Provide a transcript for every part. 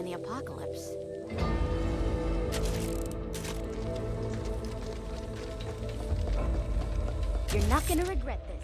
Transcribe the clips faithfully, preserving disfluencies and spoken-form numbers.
in the apocalypse. You're not gonna regret this.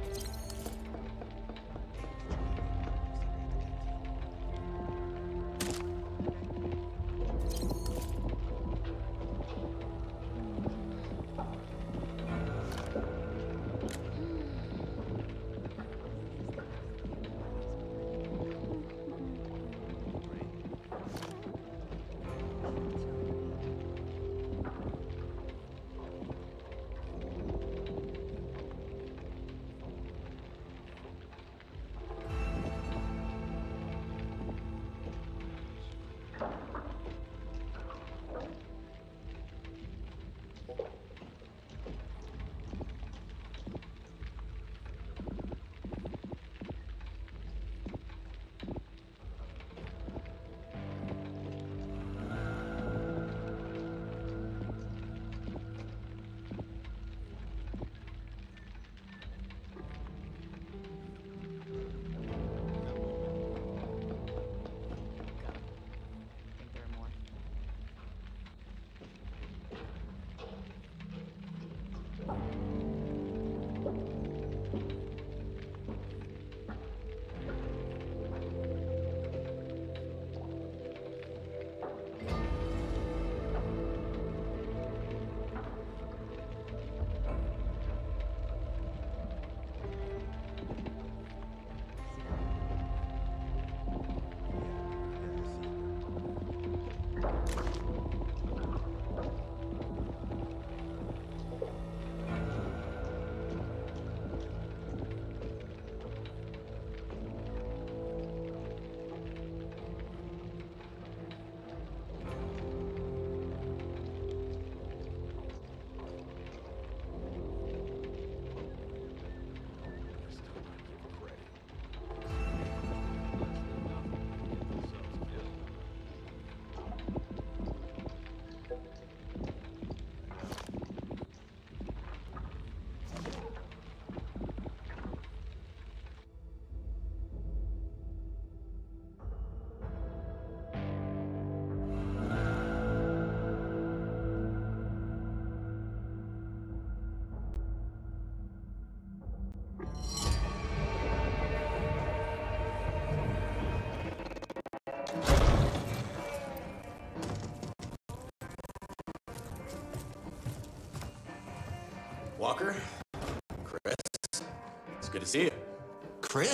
Walker? Chris? It's good to see you. Chris?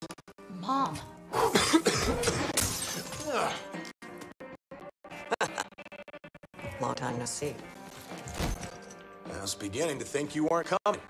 Mom. Long time no see. I was beginning to think you weren't coming.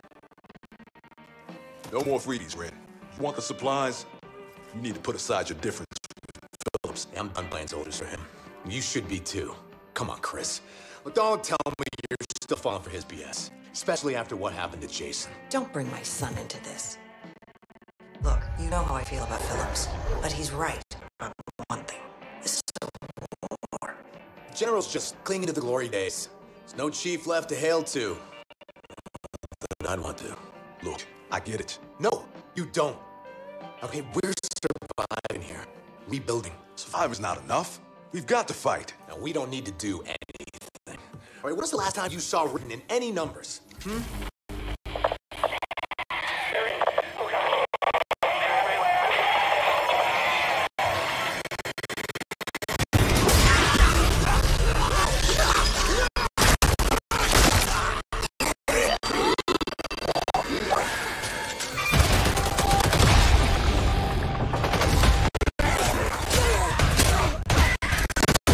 No more freebies, Red. You want the supplies? You need to put aside your difference with Phillips. I'm done playing soldiers for him. You should be too. Come on, Chris. But don't tell me you're still falling for his B S. Especially after what happened to Jason. Don't bring my son into this. Look, you know how I feel about Phillips, but he's right on one thing. This is a war. General's just clinging to the glory days. There's no chief left to hail to. Then I'd want to. Look, I get it. No, you don't. Okay, we're surviving here. Rebuilding. Surviving's not enough. We've got to fight. Now, we don't need to do anything. All right, when was the last time you saw written in any numbers? Hmm?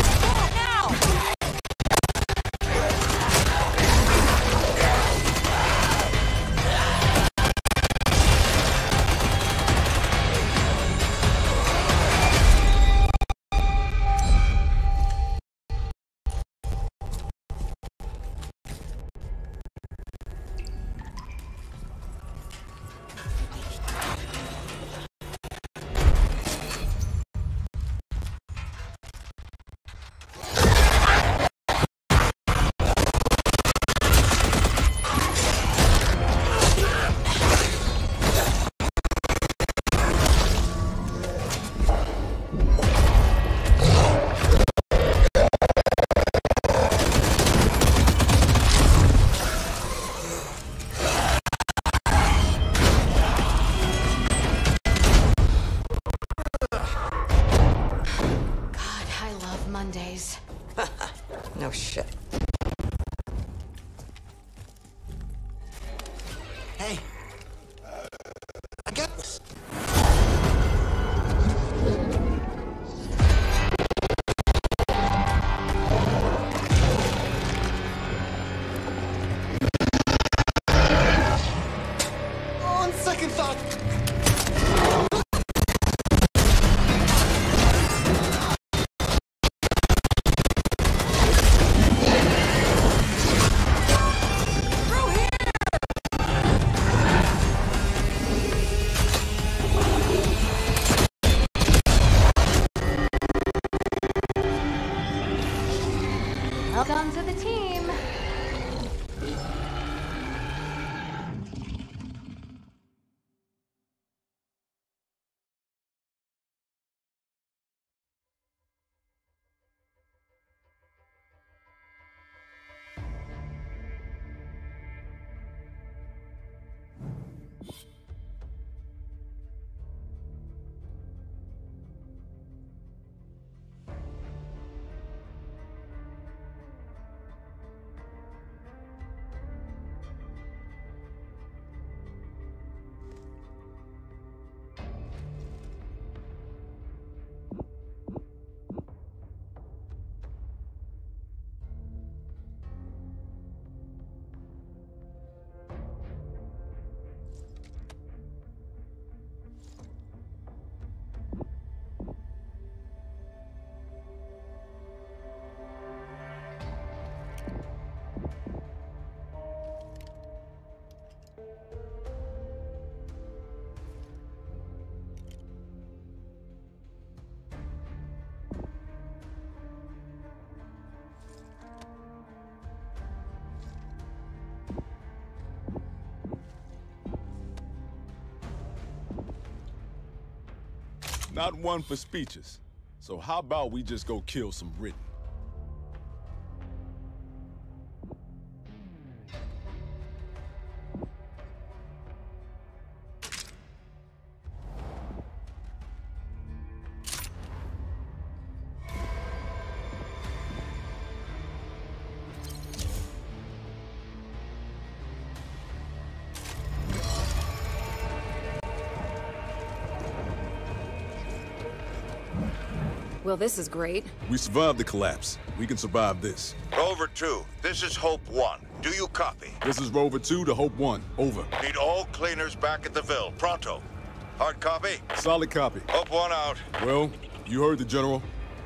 Now! No shit. Hey. I got this. On second thought. Welcome to the team. Not one for speeches. So how about we just go kill some written? Well, this is great. We survived the collapse. We can survive this. Rover two, this is Hope one. Do you copy? This is Rover two to Hope one. Over. Need all cleaners back at the Ville. Pronto. Hard copy? Solid copy. Hope one out. Well, you heard the General.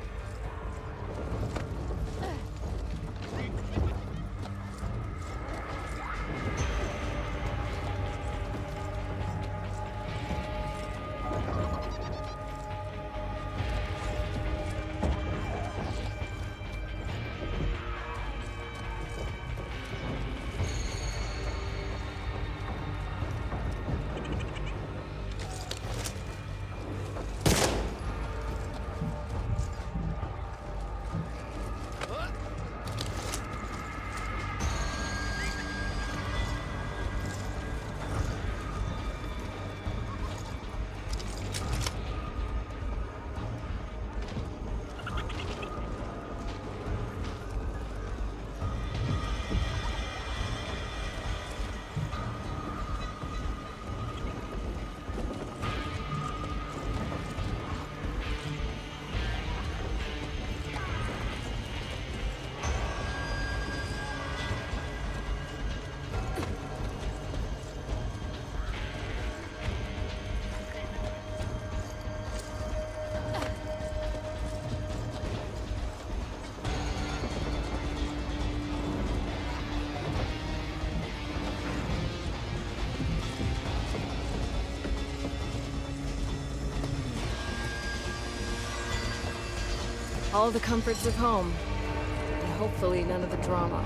All the comforts of home. And hopefully none of the drama.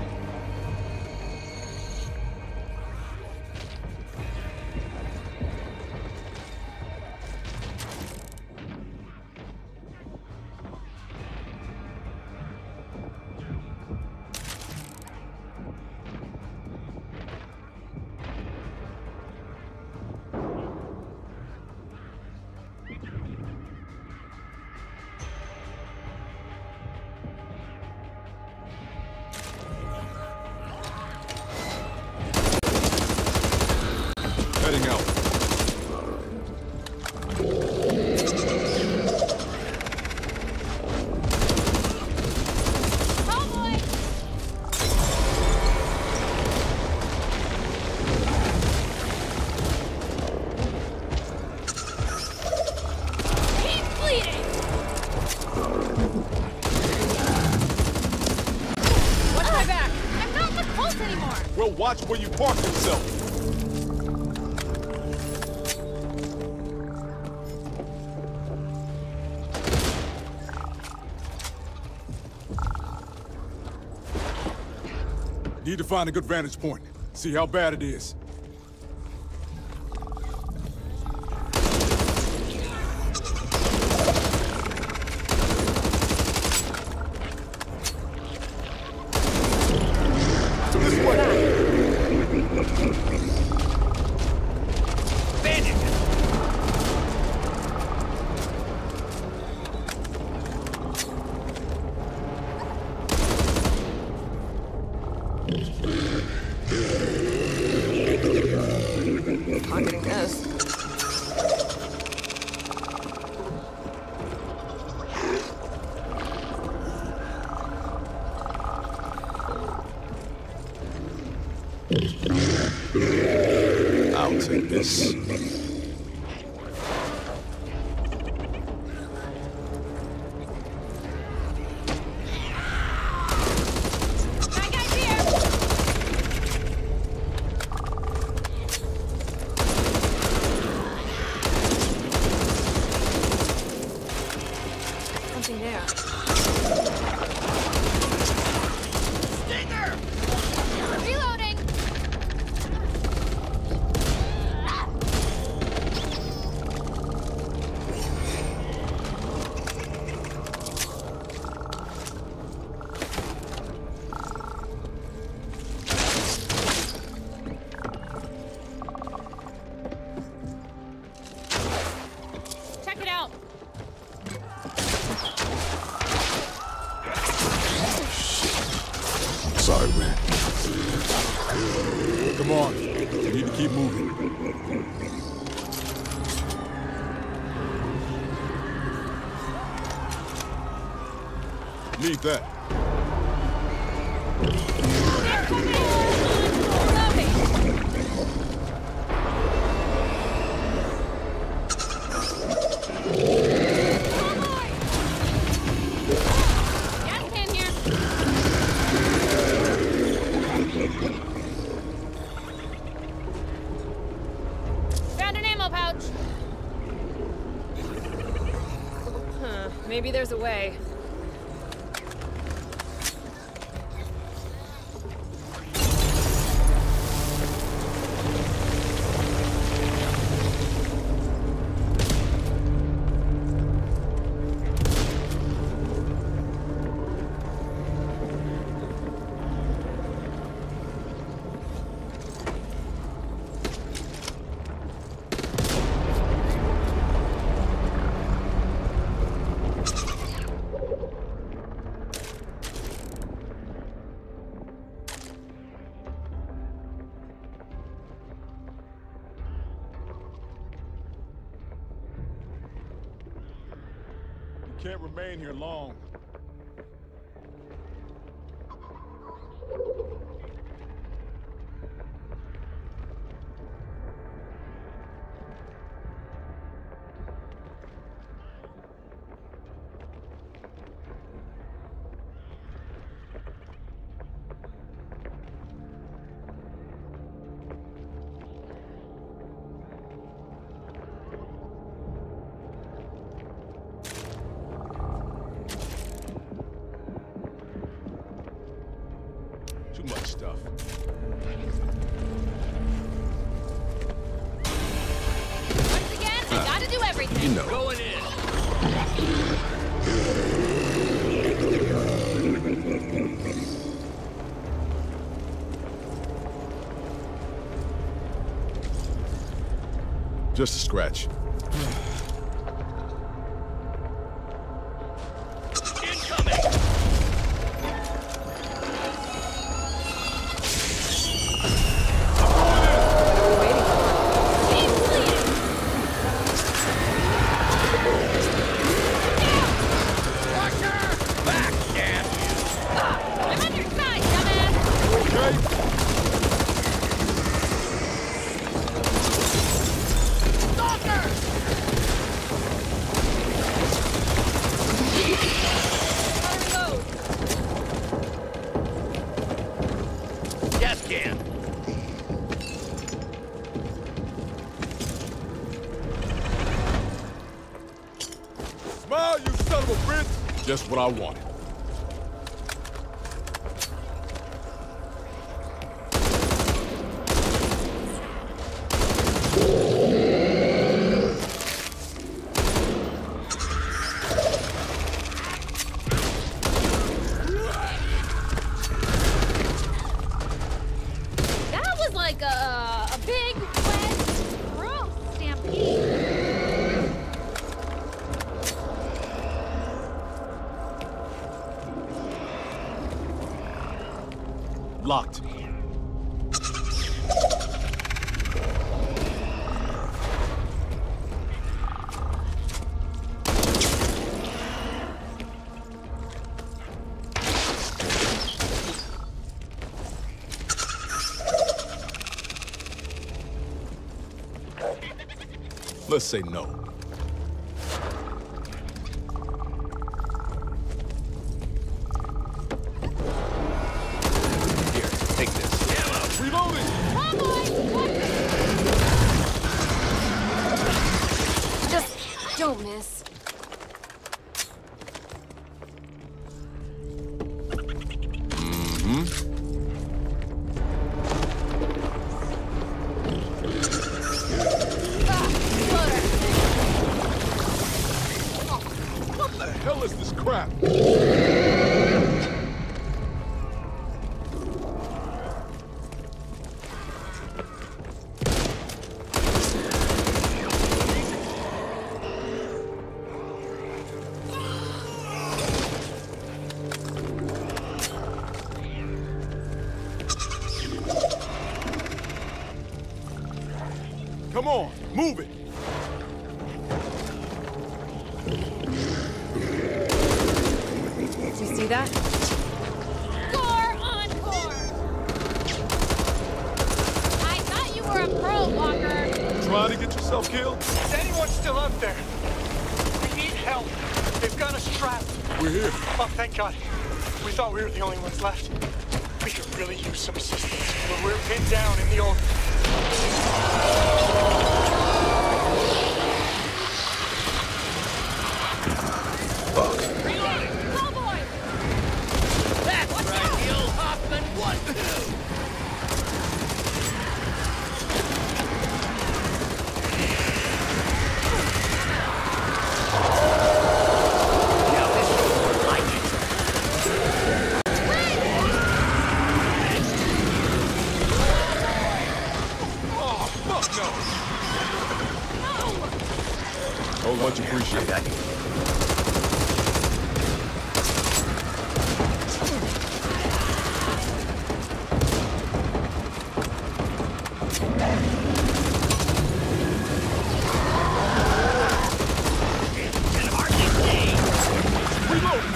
Well, watch where you park yourself. Need to find a good vantage point. See how bad it is. Pocketing this. I'll take this. Something there. Reloading! Check it out! Sorry, man. Come on. We need to keep moving. Need that. Gas can here! Found an ammo pouch! Huh. Maybe there's a way. Can't remain here long. Too much stuff. Once again, I gotta do everything. You know. Going in. Just a scratch. Incoming. Keep bleeding! Back, damn you. I'm on your side, dumbass! Okay? Stalker! gas can. Smile, you son of a bitch! Just what I wanted. That was like a, a big, wet, gross stampede. Locked. Let's say no. Here, take this. Ammo. Reloading! Come on, Just don't miss. What the hell is this crap? Come on, move it! Did you see that? Score encore! I thought you were a pro, Walker. Trying to get yourself killed? Is anyone still out there? We need help. They've got us trapped. We're here. Oh, thank God. We thought we were the only ones left. We could really use some assistance, but we're pinned down in the old... Reloading. Cowboy! That's right, the old Hoffman one two. Now this is more like it. Oh, fuck no! Oh, much appreciated. And hardly see. Reload!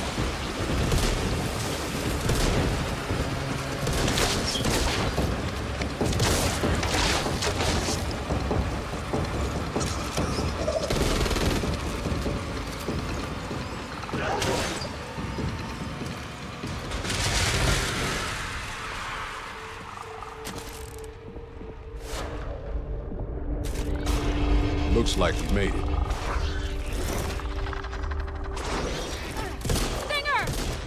Looks like we made it. Stinger!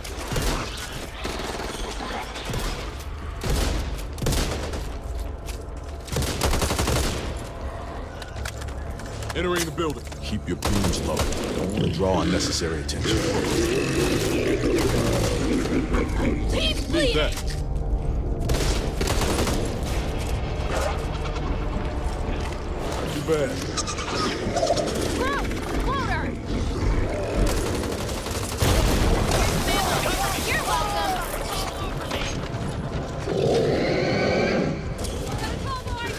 Entering the building. Keep your beams low. Don't want to draw unnecessary attention. He's Need bleeding! that. Too bad. Gross! Loader! You're welcome! Cowboy!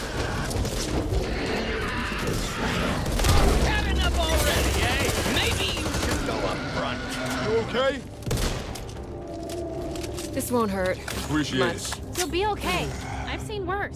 Had enough already, eh? Maybe you should go up front. You okay? This won't hurt. Appreciate Much. it. You'll be okay. I've seen worse.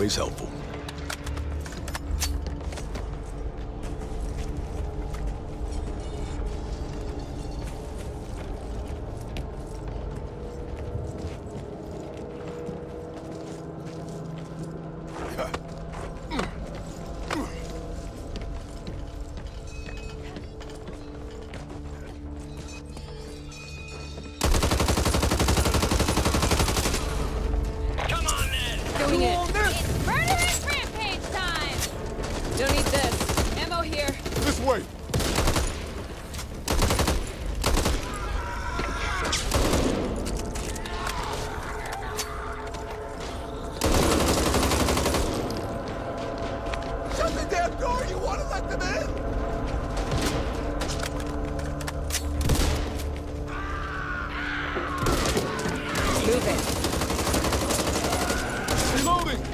always helpful. It's murderous rampage time! Don't need this. Ammo here. This way! Shut the damn door! You want to let them in? Move it. Reloading!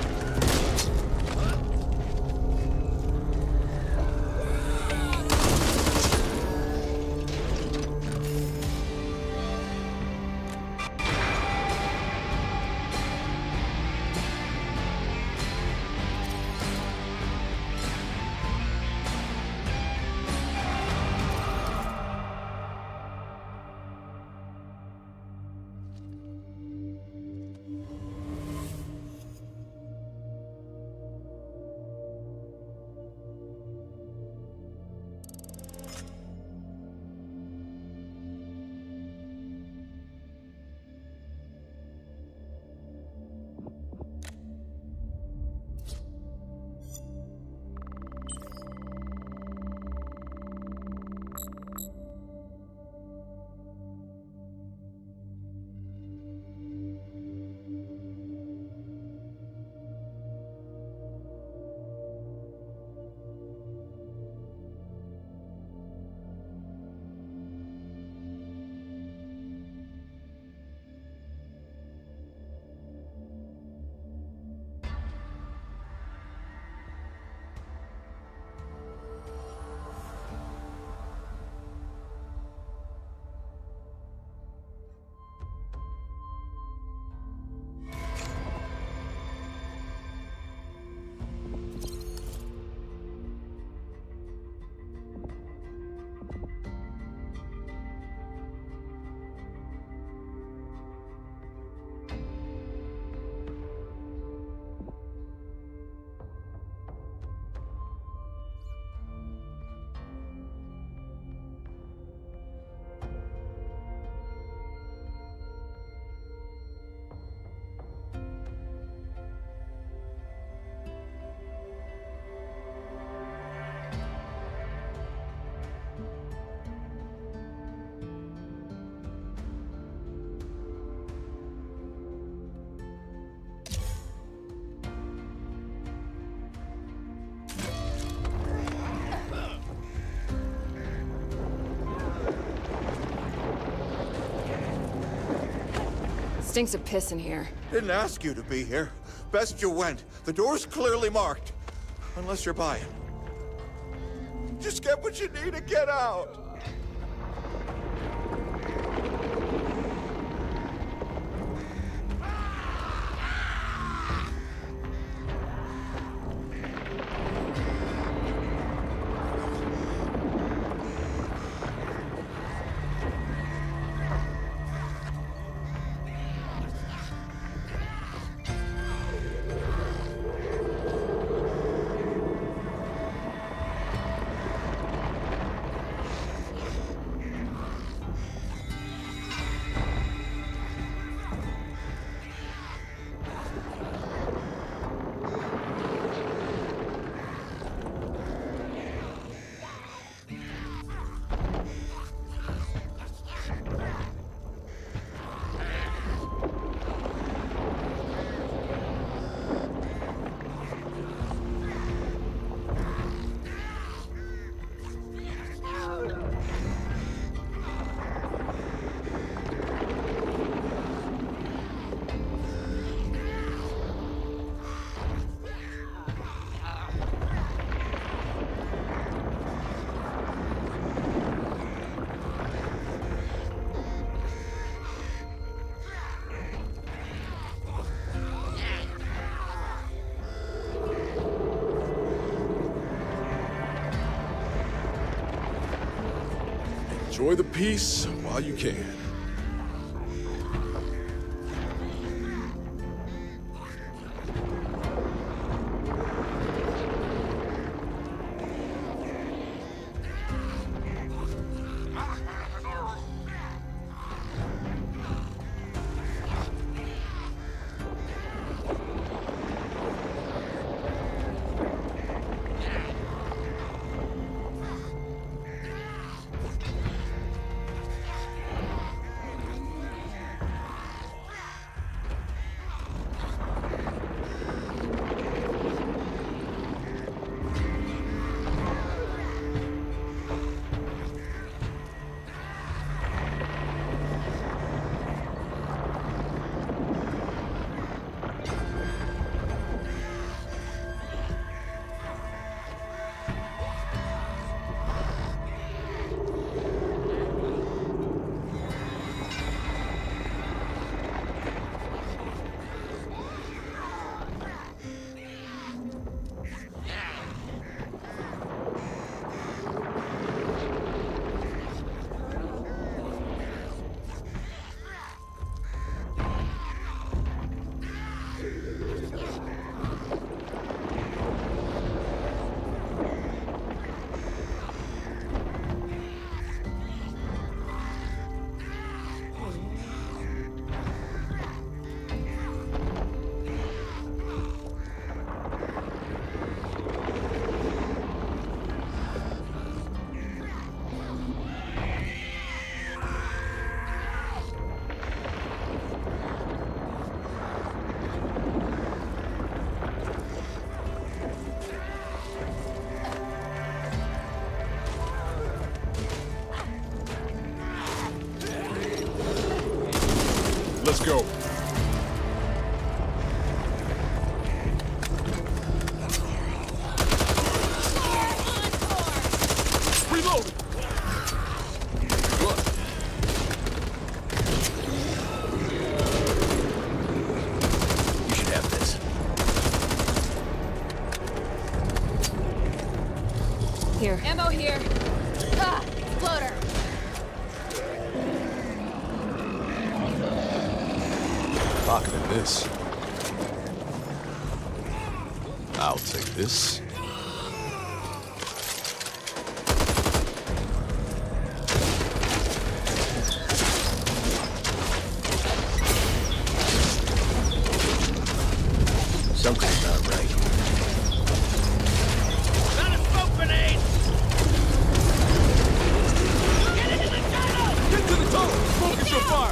Stinks of piss in here. Didn't ask you to be here. Best you went. The door's clearly marked. Unless you're buying. Just get what you need and get out. Enjoy the peace while you can. Let's go. Reload! What? You should have this. Here. Ammo here. Ah, exploder. Pocketed this. I'll take this. Something's not right. Got a smoke grenade! Get into the tunnel! Get to the tunnel! Focus your fire!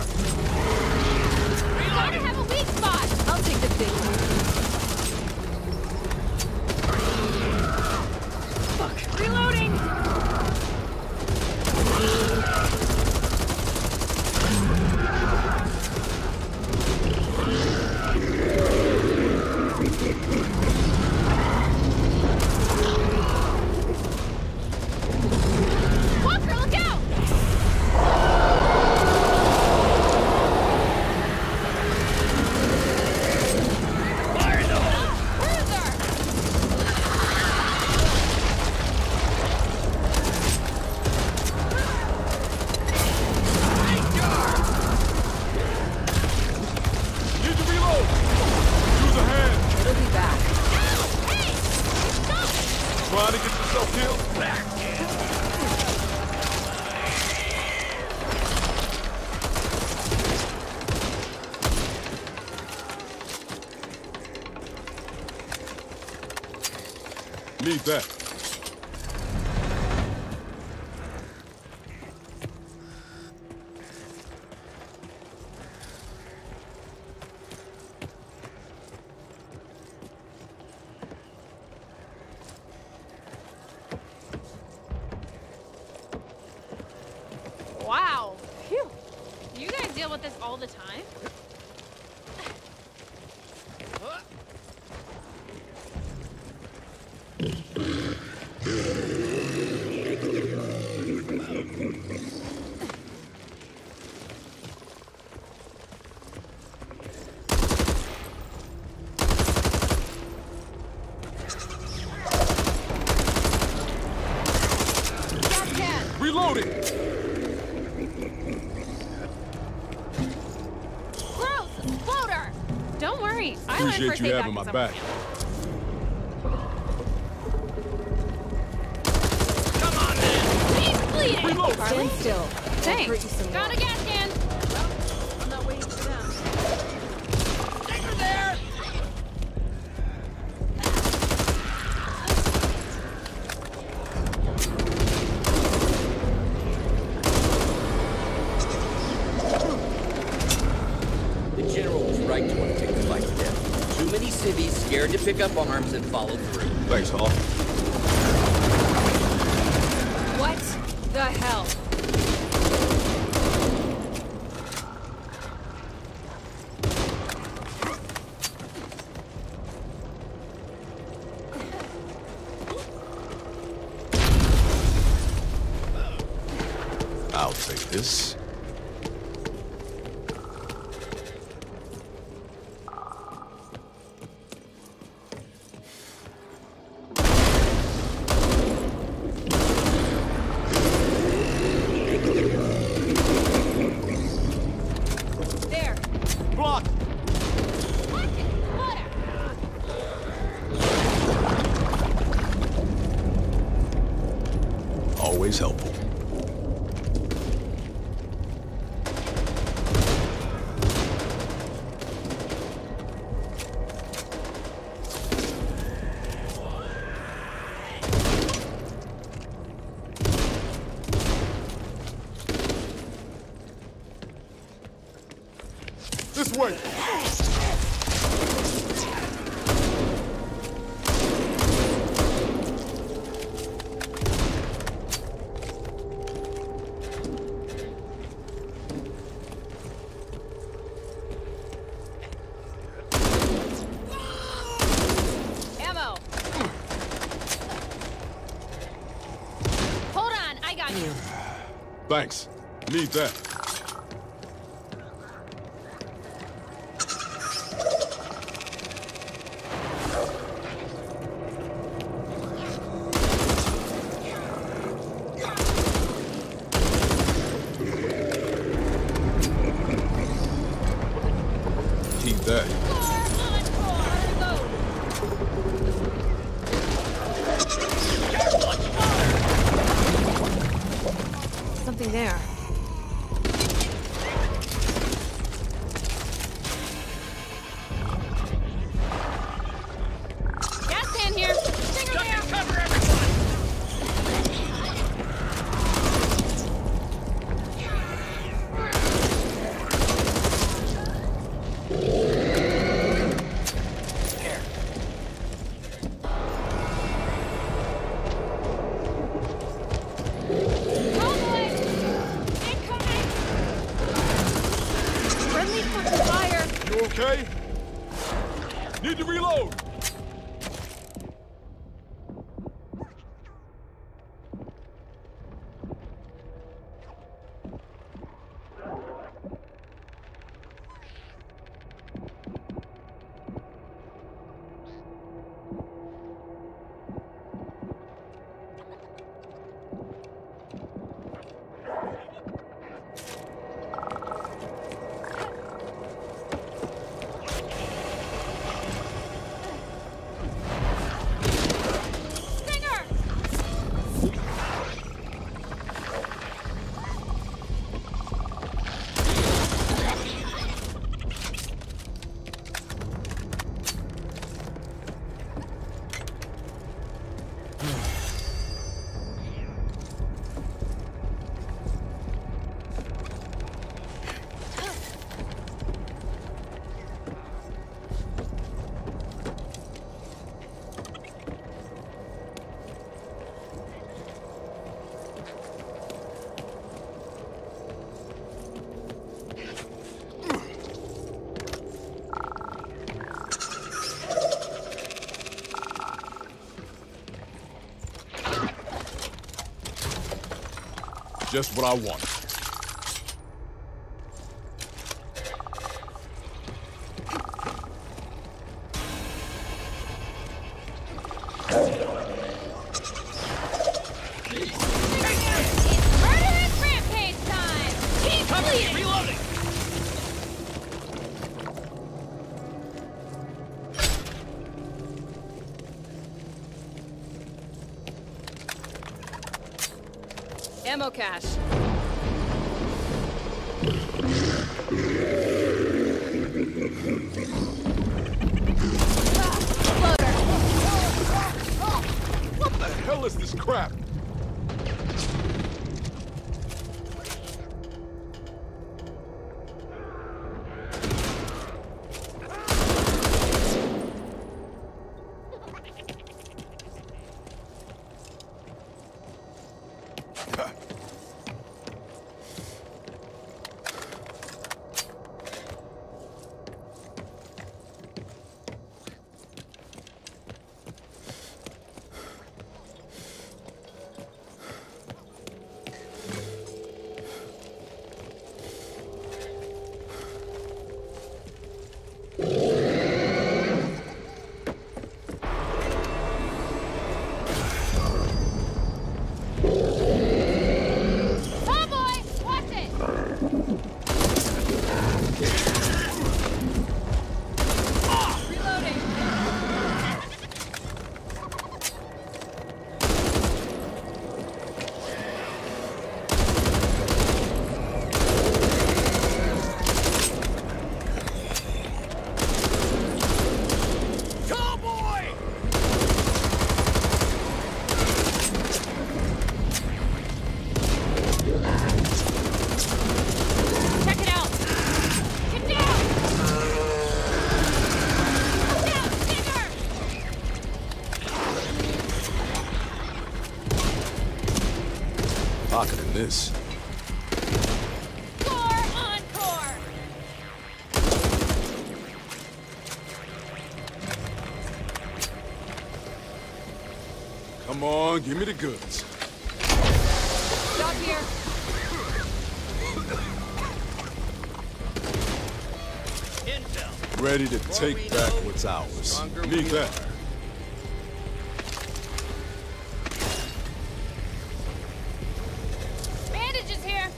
I have a weak spot. I'll take the big one. Fuck. Reloading. Walker, look out! Fire in the hole! Further! Need to reload! Use a hand! It'll be back. Hey! Stop! Trying to get yourself killed? Need that. Wow. Phew. Do you guys deal with this all the time? Reloading! appreciate you having my back. Come on, man! He's bleeding! Reload! Stand still. Thanks. Hurt you some Got a more. gas can. I'm not waiting for them. Take her there! The general was right to want to take the fight to death. Too many civvies scared to pick up arms and follow through. Thanks, Hall. What the hell? I'll take this. There. Block! Always helpful. This way! Ammo. Hold on, I got you. Thanks. Need that. Keep that. Something there. Gas can here. Stinger Duck there. and cover, everyone! Roll boy. Incoming. Friendly fucking fire! You okay? Need to reload. Stinger. Just what I want. Murderous rampage time. Keep bleeding. Reloading! Ammo cache. What the hell is this crap? Pocketing this. Core encore! Come on, give me the goods. Stop here. Intel. Ready to take back what's ours. Need that. Bandages here!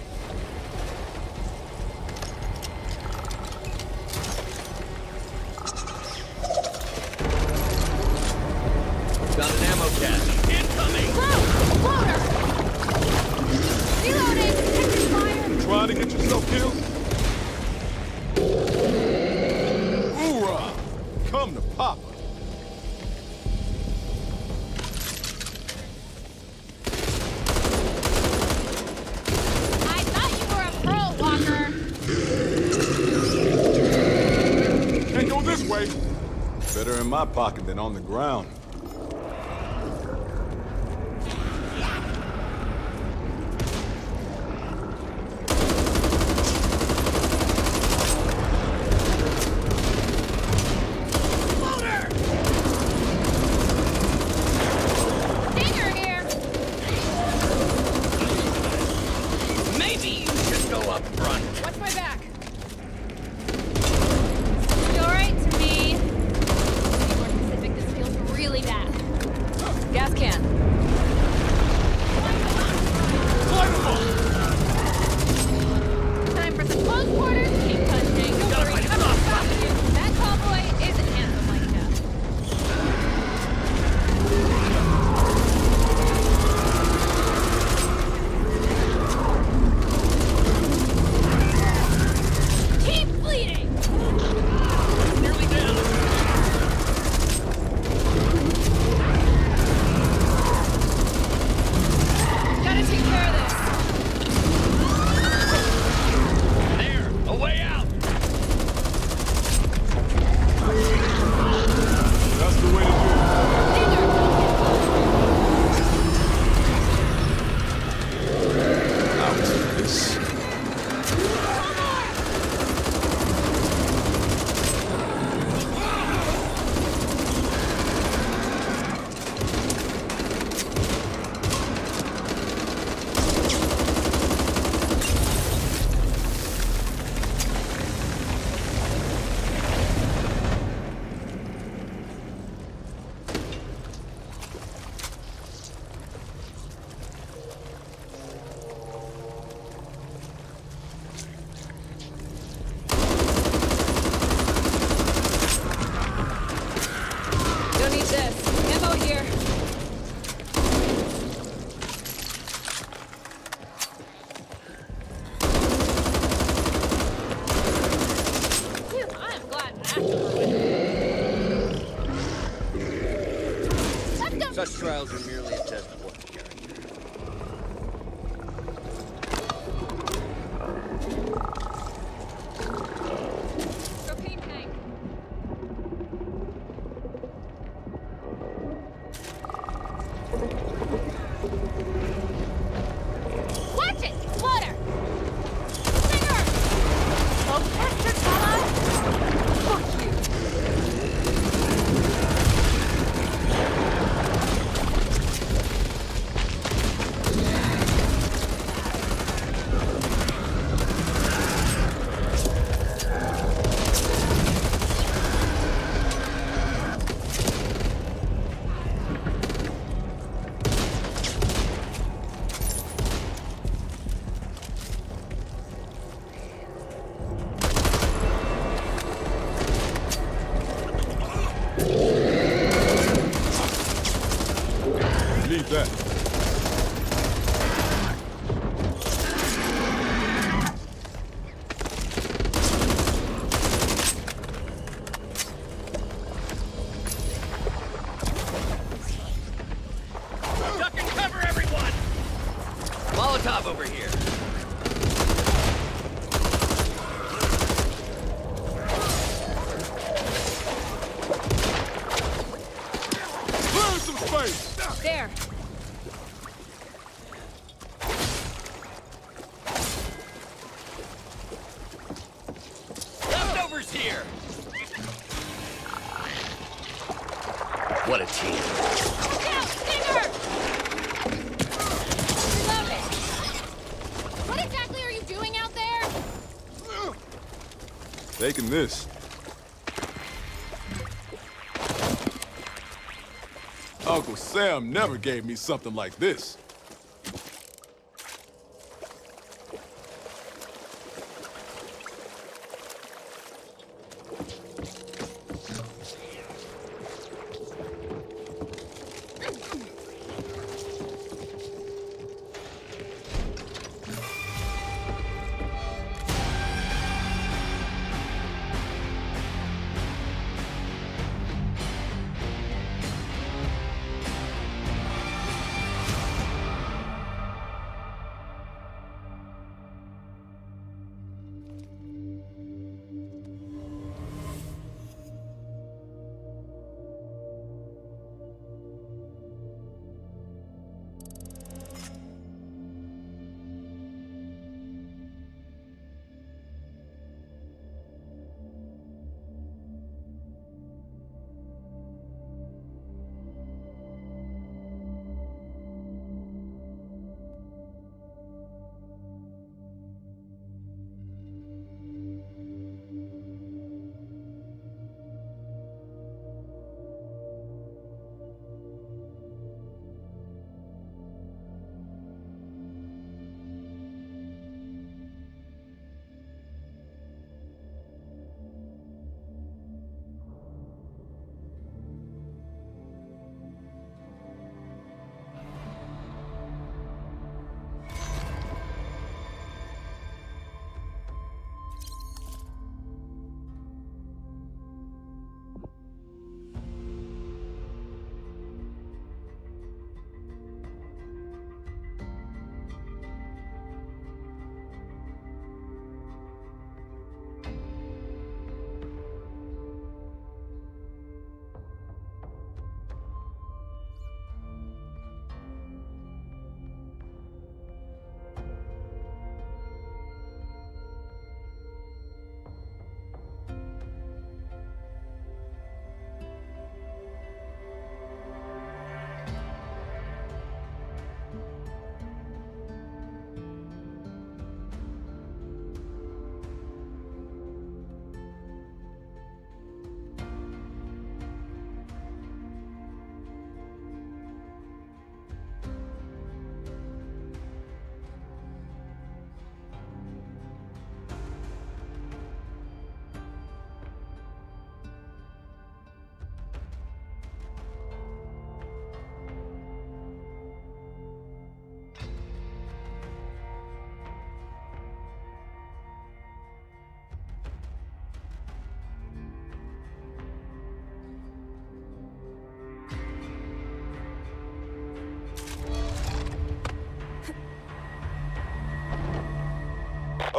Found an ammo cache. Incoming! Whoa! Loader! Reloading! Taking fire! Trying to get yourself killed? Hoorah! Come to Papa. I thought you were a pro, Walker! Can't go this way. Better in my pocket than on the ground. Stinger here! Maybe you should go up front. Watch my back. You're alright to me. To be more specific, this feels really can't test what character. Propane tank. Watch it! Water! Stinger! Oh, faster, Tala! Fuck you! Need that. Duck and cover, everyone! Molotov over here. Clear some space! There. Leftovers here! What a team. Look out! Stinger! Reloading. What exactly are you doing out there? Taking this. Uncle Sam never gave me something like this.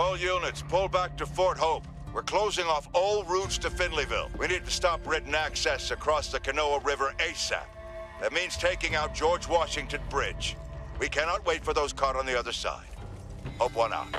All units, pull back to Fort Hope. We're closing off all routes to Finleyville. We need to stop written access across the Kanawha River ASAP. That means taking out George Washington Bridge. We cannot wait for those caught on the other side. Hope one out.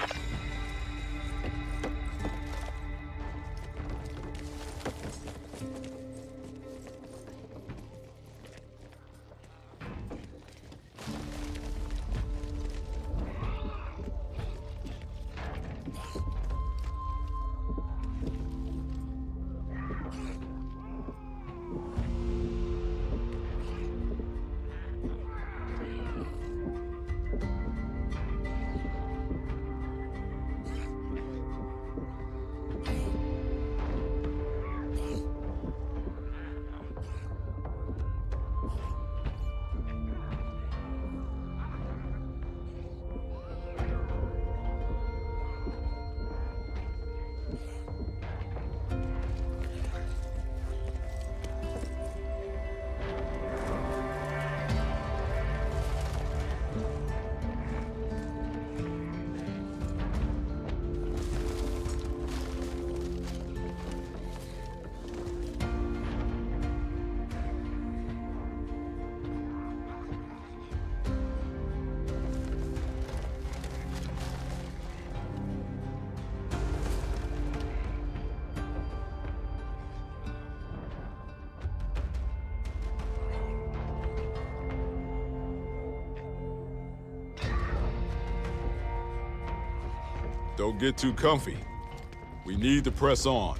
Don't get too comfy. We need to press on.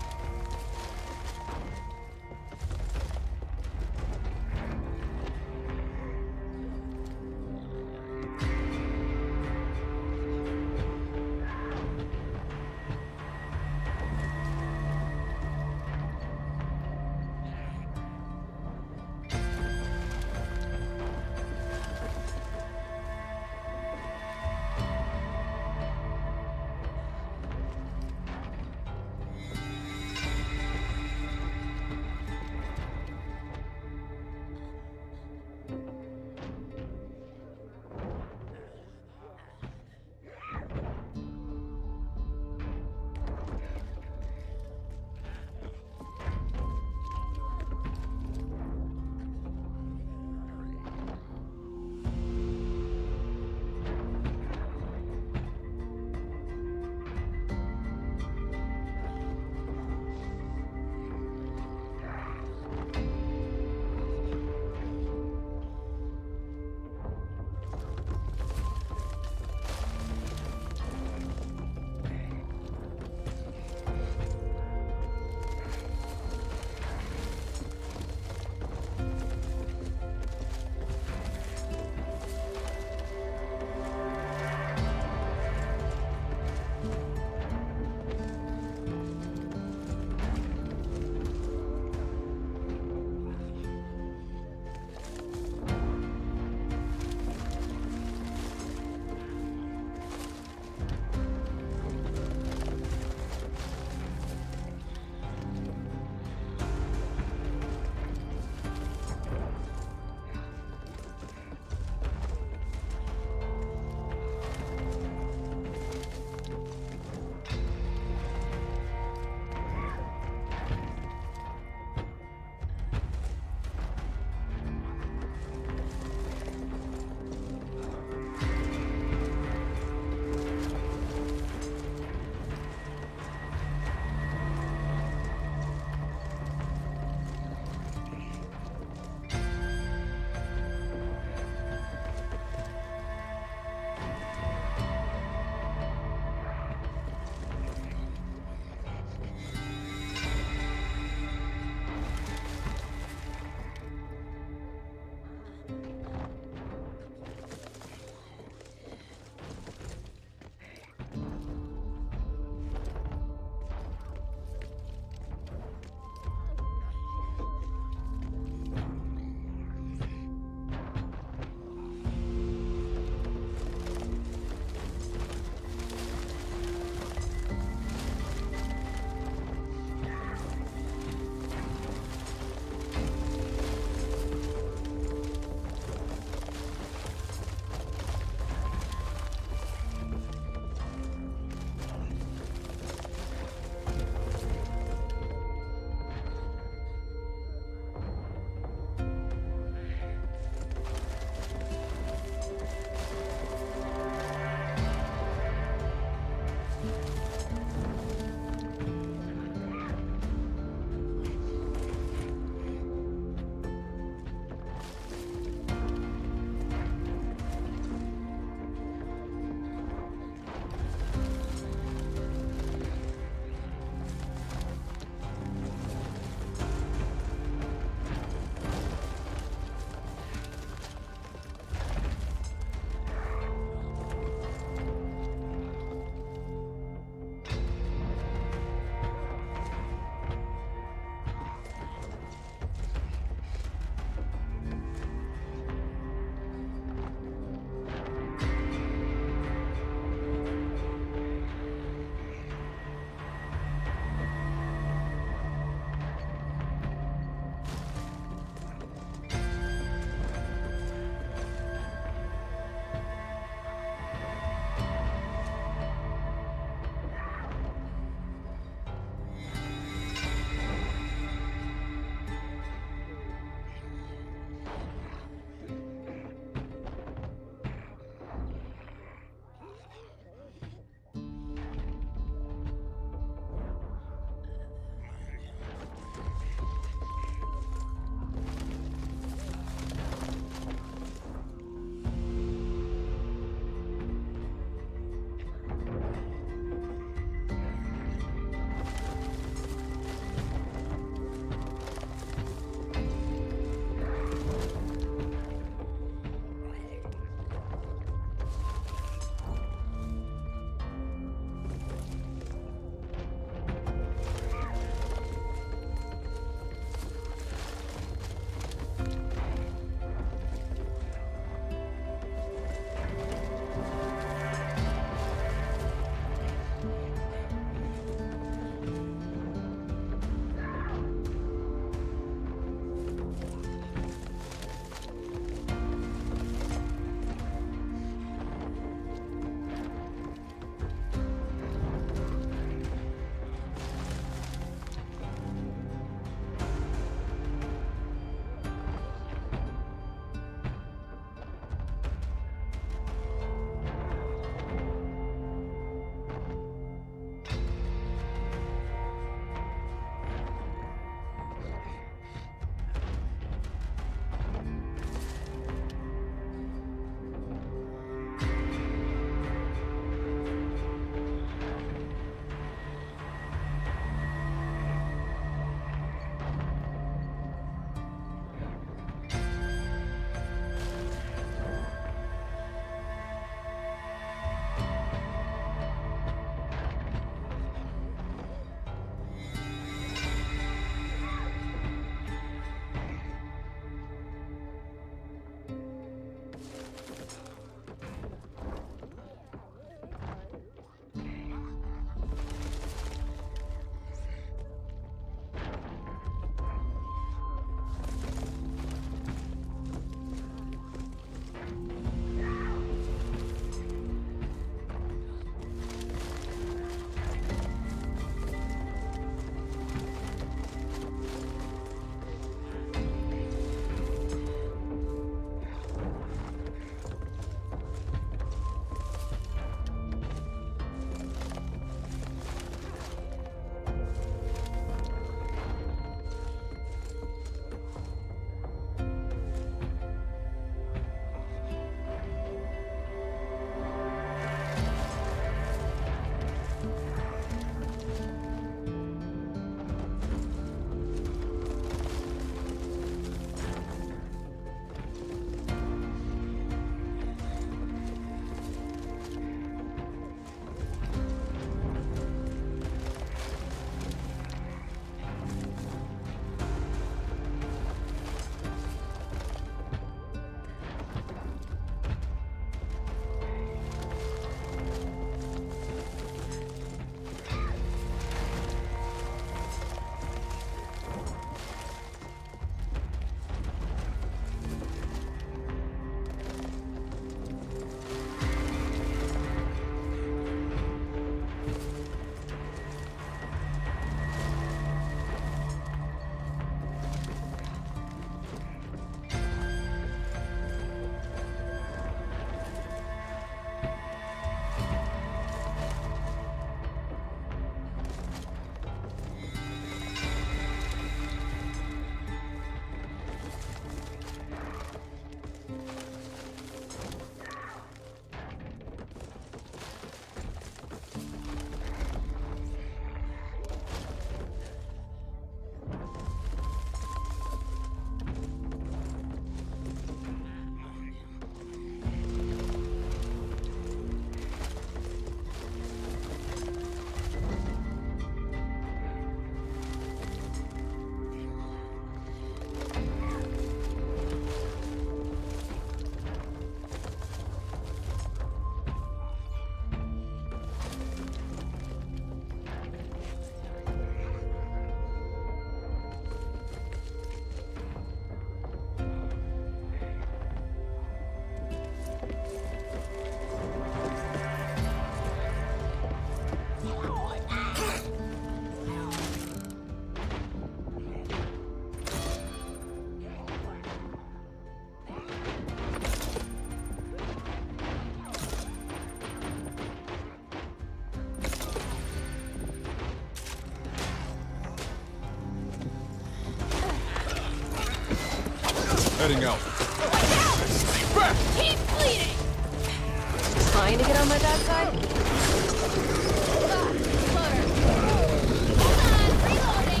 heading out. Stay back! Keep bleeding! Trying to get on my bad side? Ah, floater. Hold on, reloading!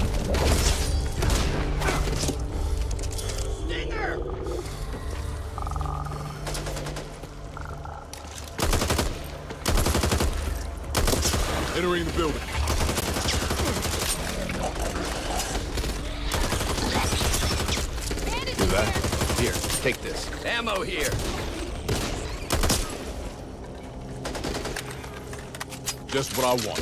Stinger! Entering the building. Bandage Do that. Here, take this. Ammo here. Just what I want.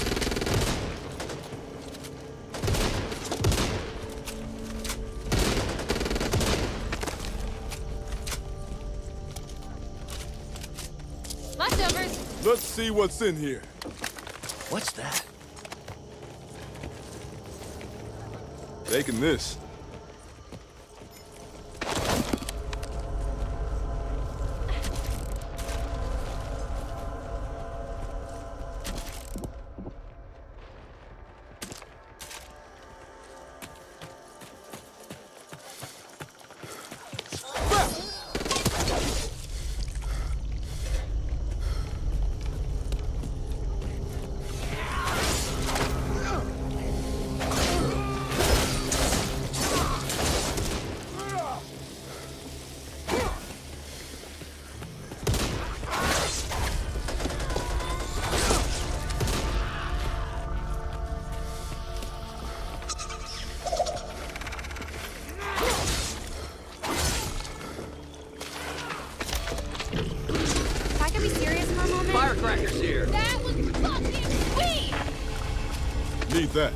Leftovers! Let's see what's in here. What's that? Taking this. If I could be serious for a moment. Firecrackers here. That was fucking sweet! Need that.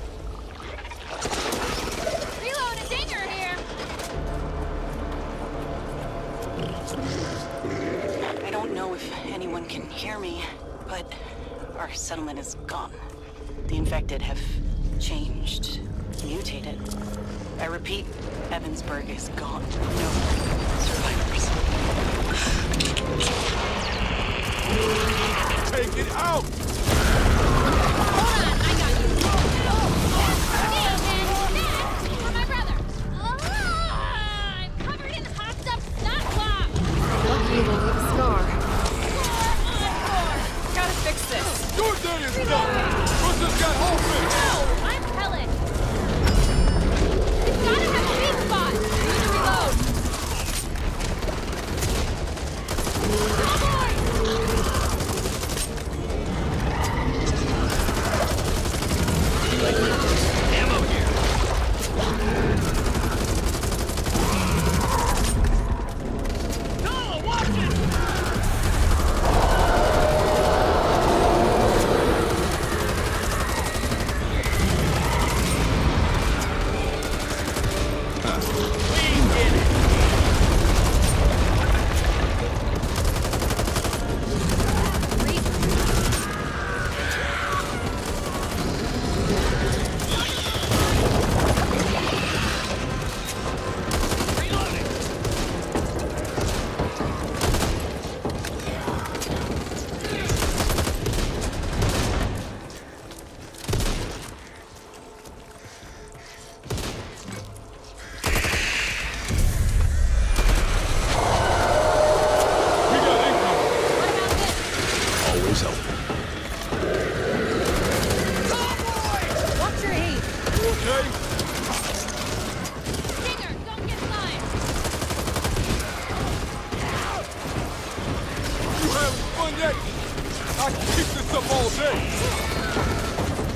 Reload a dinger here! I don't know if anyone can hear me, but our settlement is gone. The infected have changed, mutated. I repeat, Evansburg is gone. No survivors. Take it out! Hold on, I got you. Hey, man, that for my brother. Ah, I'm covered in hot stuff snot clock. Lucky it'll leave a scar. Gotta fix this. Your day is done! Puss's got open! No, I'm Helen. It's gotta have a weak spot. Need to reload. Ammo here. Noah, watch it! I can keep this up all day.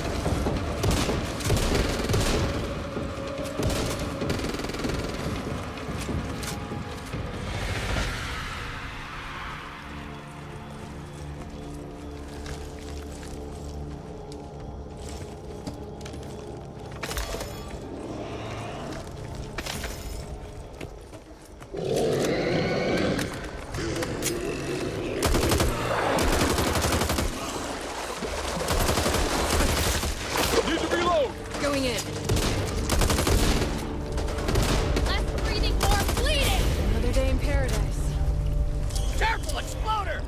Going in. Less breathing, more bleeding! Another day in paradise. Careful, exploder!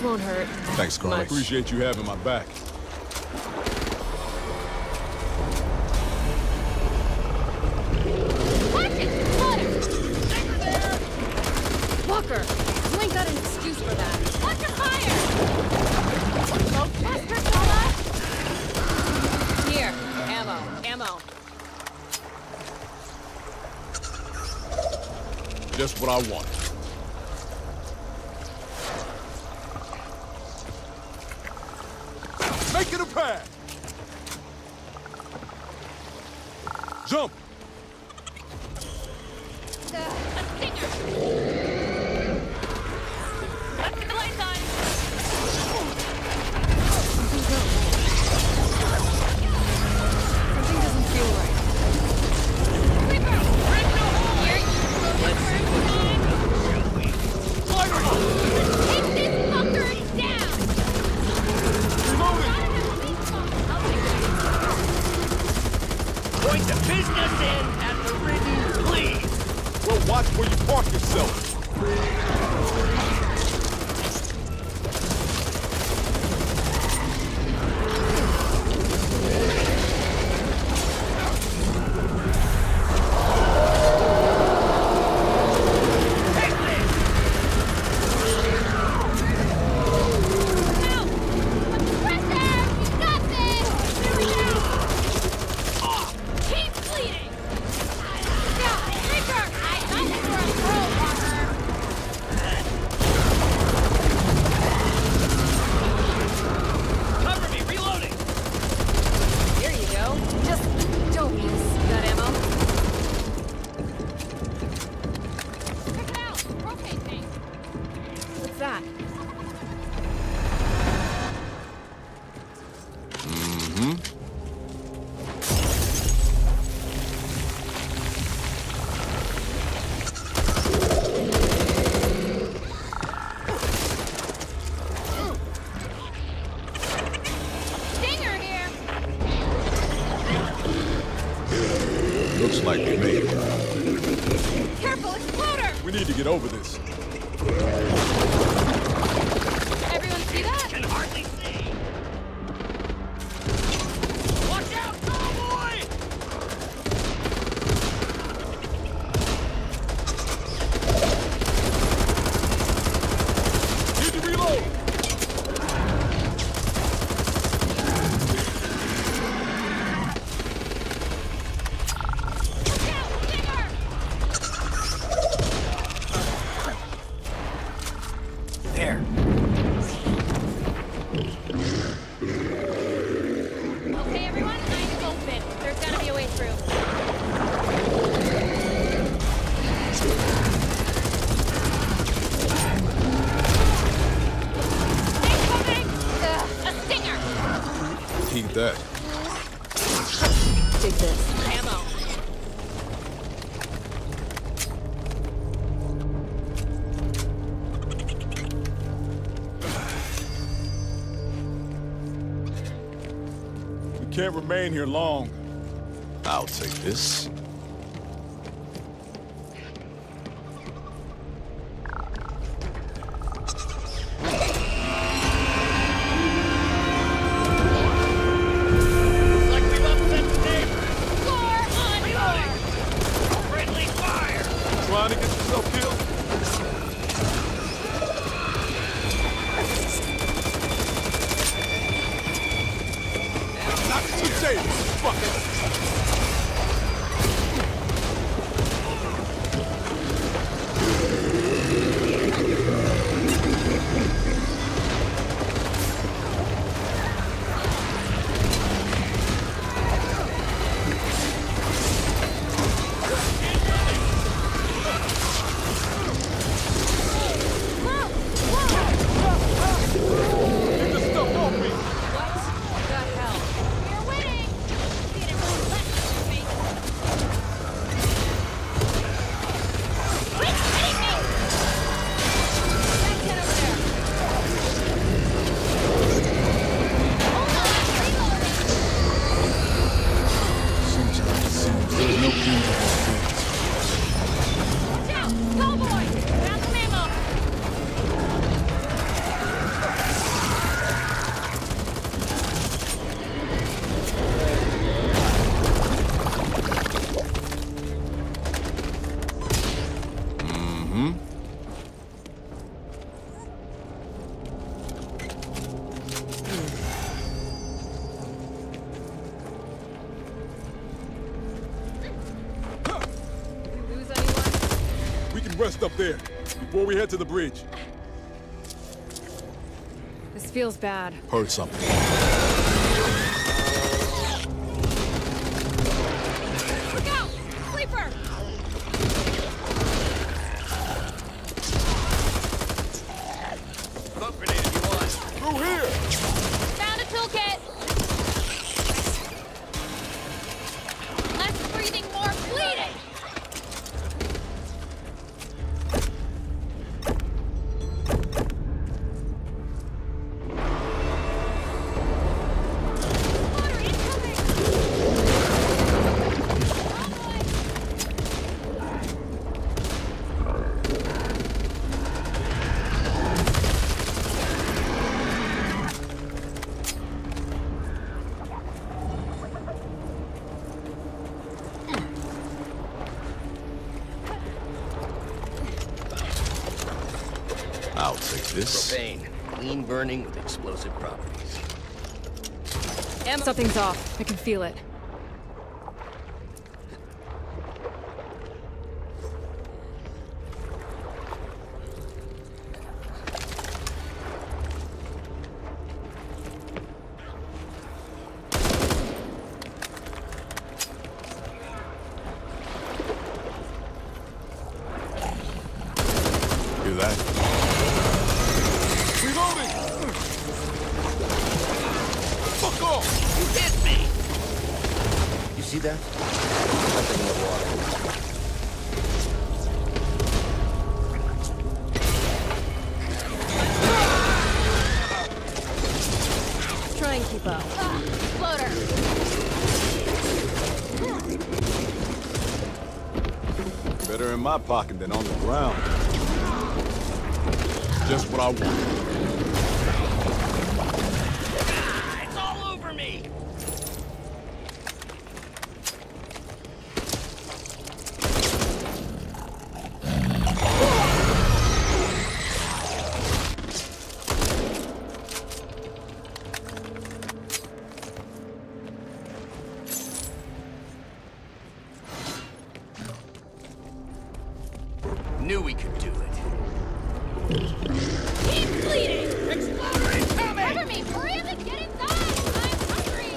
won't hurt. Thanks, Carl. I Much. appreciate you having my back. Watch it! Water! Walker! You ain't got an excuse for that. Watch your fire! Go faster, fella! Here. Ammo. Ammo. Just what I wanted. Make it a pass! Jump! Uh, a stinger! Let's get the lights on! Something doesn't feel right. Creeper! Break the hole! Here you go! Take this fucker down! Point the business in at the ridden, please! Well, watch where you park yourself. Cover me, reloading! Here you go. Just don't miss. You got ammo? Check it out! Propane tank! What's that? Mm-hmm. Stinger here! Looks like we made it. Careful, exploder! We need to get over this. Everyone see that? Can hardly see! Watch out, cowboy! Need to reload! Look out! Stinger! There. Okay, everyone, eyes open. There's gotta be a way through. Incoming! Ugh, a stinger! Keep that. Take this. Ammo. We can't remain here long. I'll take this. Looks like we've upset the neighbors. Floor on floor! Friendly fire! Trying to get yourself killed? Knock it to the table, fuck it! Get the stuff off me! What the hell? We're winning! See it, everyone, let's rest up there, before we head to the bridge. This feels bad. Heard something. Look out! Sleeper! Smoke grenade if you want. Through here! Found a toolkit! Less breathing, more bleeding! I'll take this. Propane. Clean burning with explosive properties. Something's off. I can feel it. Hear that? Reloading! Fuck off! You hit me! You see that? Something in the water. Try and keep up. Ah, floater! Better in my pocket than on the ground. Just what I want. Ah, it's all over me! Knew we could do it. Keep bleeding! Exploder incoming! Cover me! Hurry up and get inside! I'm hungry!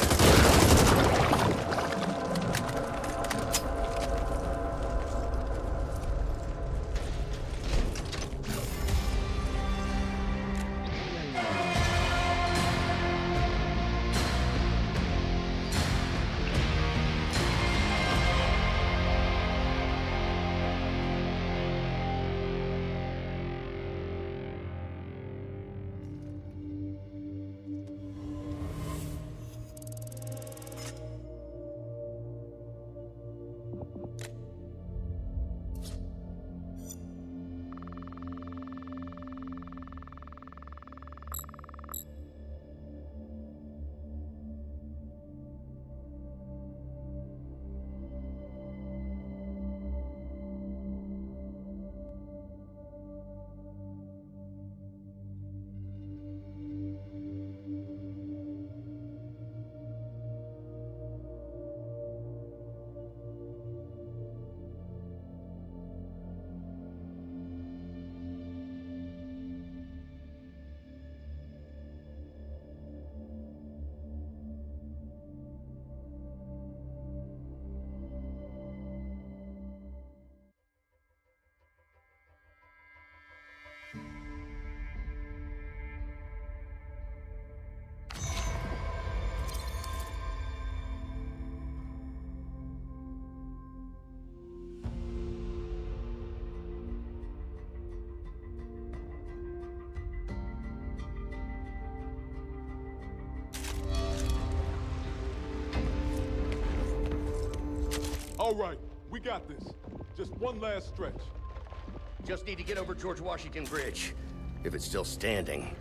All right, we got this. Just one last stretch. Just need to get over George Washington Bridge. If it's still standing.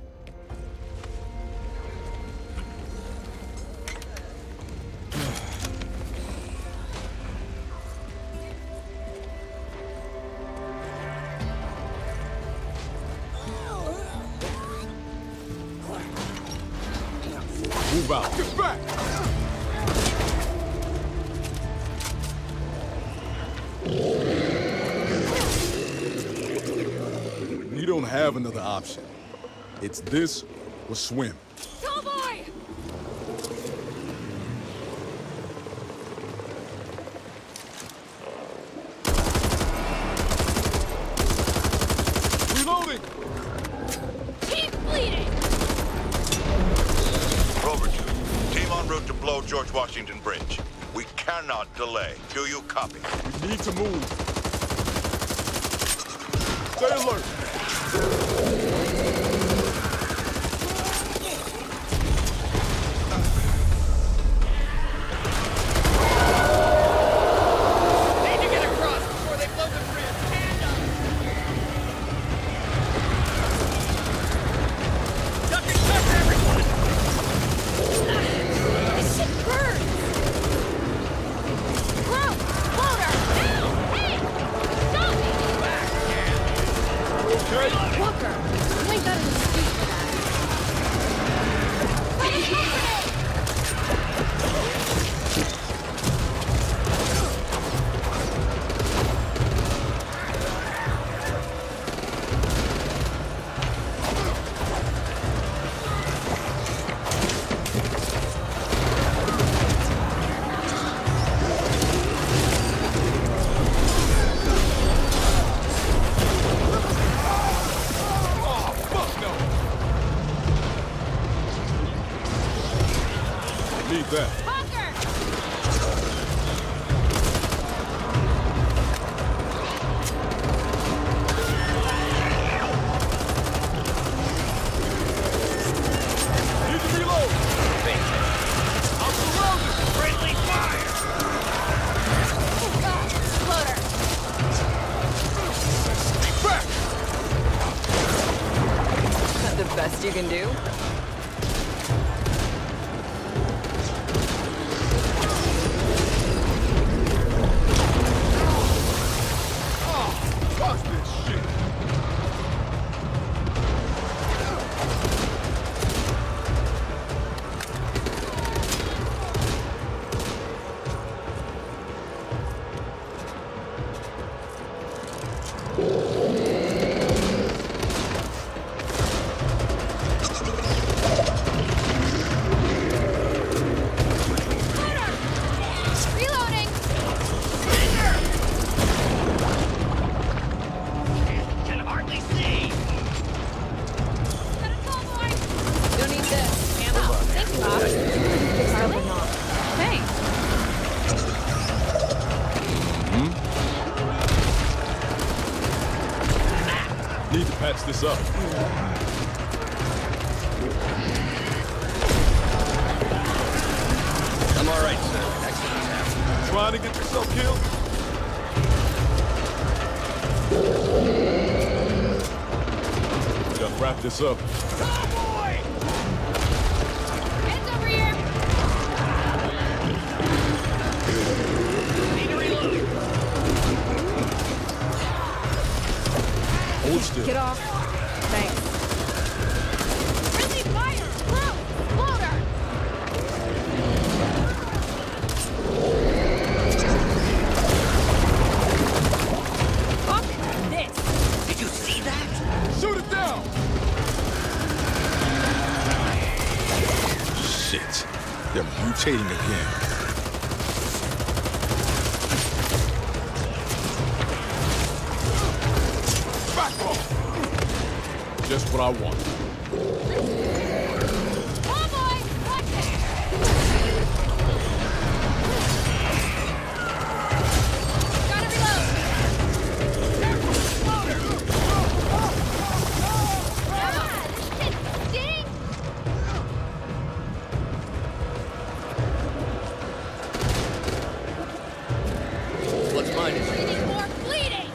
Move out. Get back! don't have another option. It's this or swim. Tallboy! Reloading! Keep bleeding! Rover two, team en route to blow George Washington Bridge. We cannot delay. Do you copy? We need to move. Stay alert. Need to get across before they blow the bridge. Hand up! Duck and cover, everyone! This shit burns! Bro! Floater! Now! Hey! Stop! Okay. Walker! You ain't got an excuse for that. Fucking company! Need that. Hunker! Need to reload. I'm surrounded. Friendly fire! Oh god! Floater! Back. Is that the best you can do? Fuck this shit. Reloading! Can hardly see! Got a tallboy! Don't need this. Ammo! Thanks, Bob. Probably not. Thanks! Need to patch this up. I'm all right, sir. Accidents happen. Trying to get yourself killed? We gotta wrap this up. Cowboy! Hands over here! Need to reload. Hold still. Get off. Thanks. Friendly fire! Bro! Floater! Fuck this! Did you see that? Shoot it down! Shit. They're mutating again. Back off! Just what I want. Tallboy! Watch it! Gotta reload! Ah, this shit stinks! What's mine is We need more bleeding!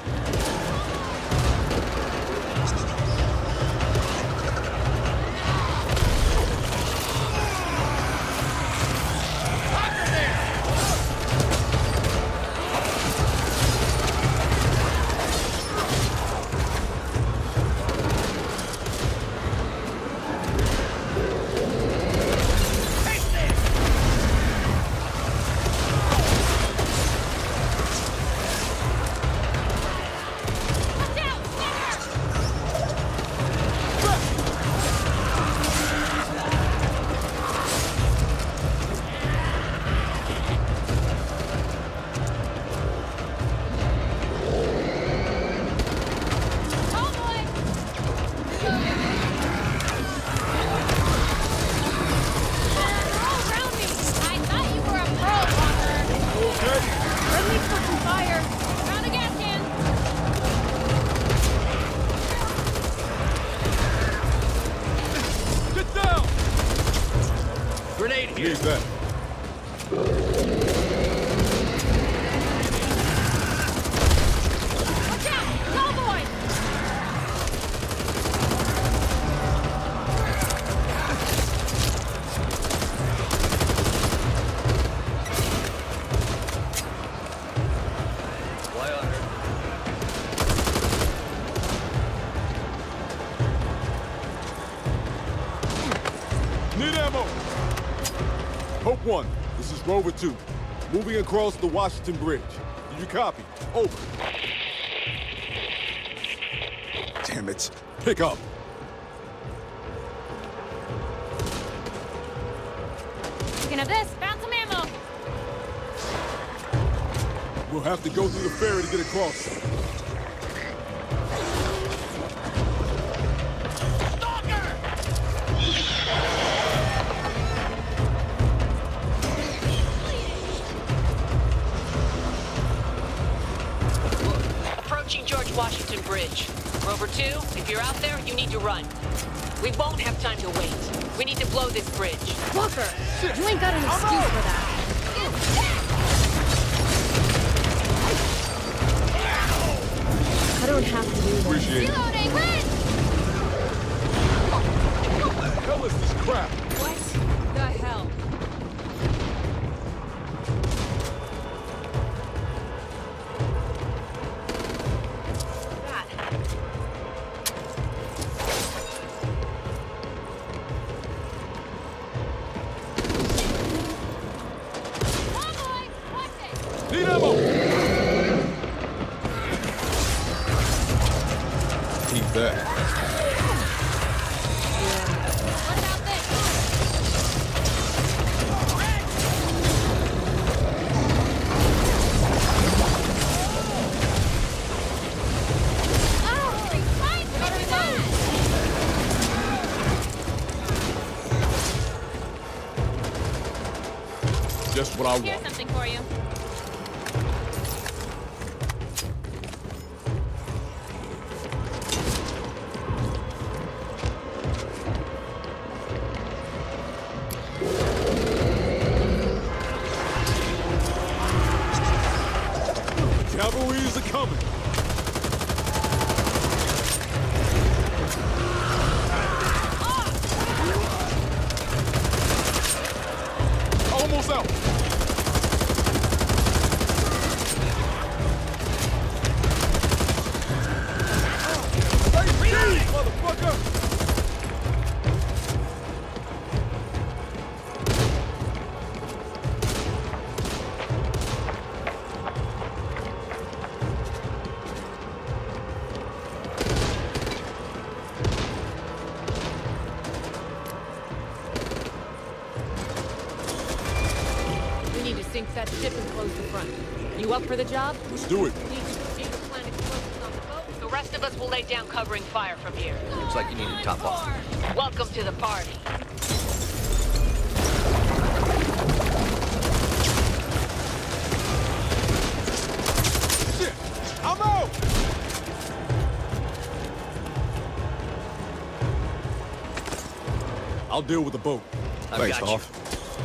grenade here. Need that. Watch out! Cowboy! Fly on her. Need ammo! Hope one, this is Rover two. Moving across the Washington Bridge. Did you copy? Over. Damn it. Pick up. Speaking of this, found some ammo! We'll have to go through the ferry to get across. Approaching George Washington Bridge. Rover two, if you're out there, you need to run. We won't have time to wait. We need to blow this bridge. Walker, you ain't got an excuse for that. I don't have to do this. Appreciate it. Reloading! Run! What the hell is this crap? What the hell? Cowboy! Watch it! Need ammo! Keep that. What about this? Oh, fine, better than Just what I Here's want. something for you. Cavalry's are coming. Almost out. Hey, motherfucker! We need to sink that ship and close the front. You up for the job? Let's do it. Need to proceed to plan explosives on the boat. The rest of us will lay down covering fire from here. Looks like you need to top off. Welcome to the party. Shit! I'm out! I'll deal with the boat. I've Thanks, got you. Hoff.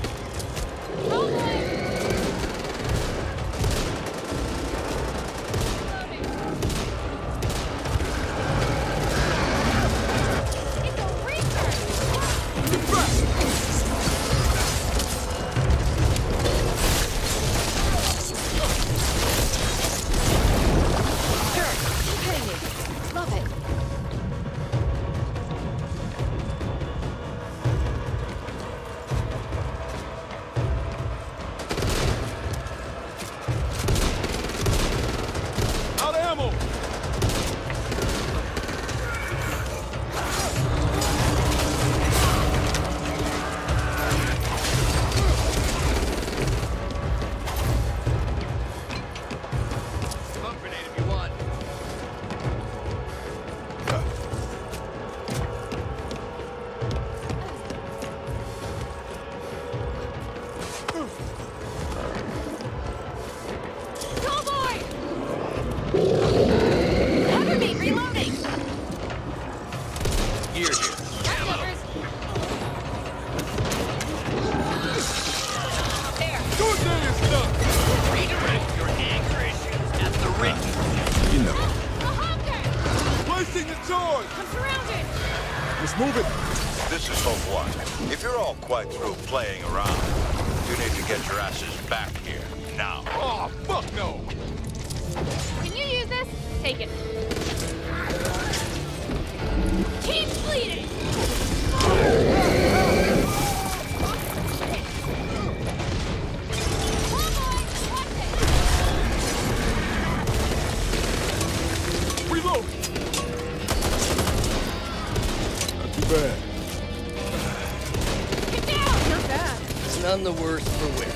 Love it. Out of ammo! Smoke grenade if you want. Cover me! Reloading! Gear here. Leftovers! Let's move it. This is Hope One. If you're all quite through playing around, you need to get your asses back here, now. Oh, fuck no! Can you use this? Take it. Keep bleeding! Reload! Not too bad. Get down! Not bad. It's none the worse for wear.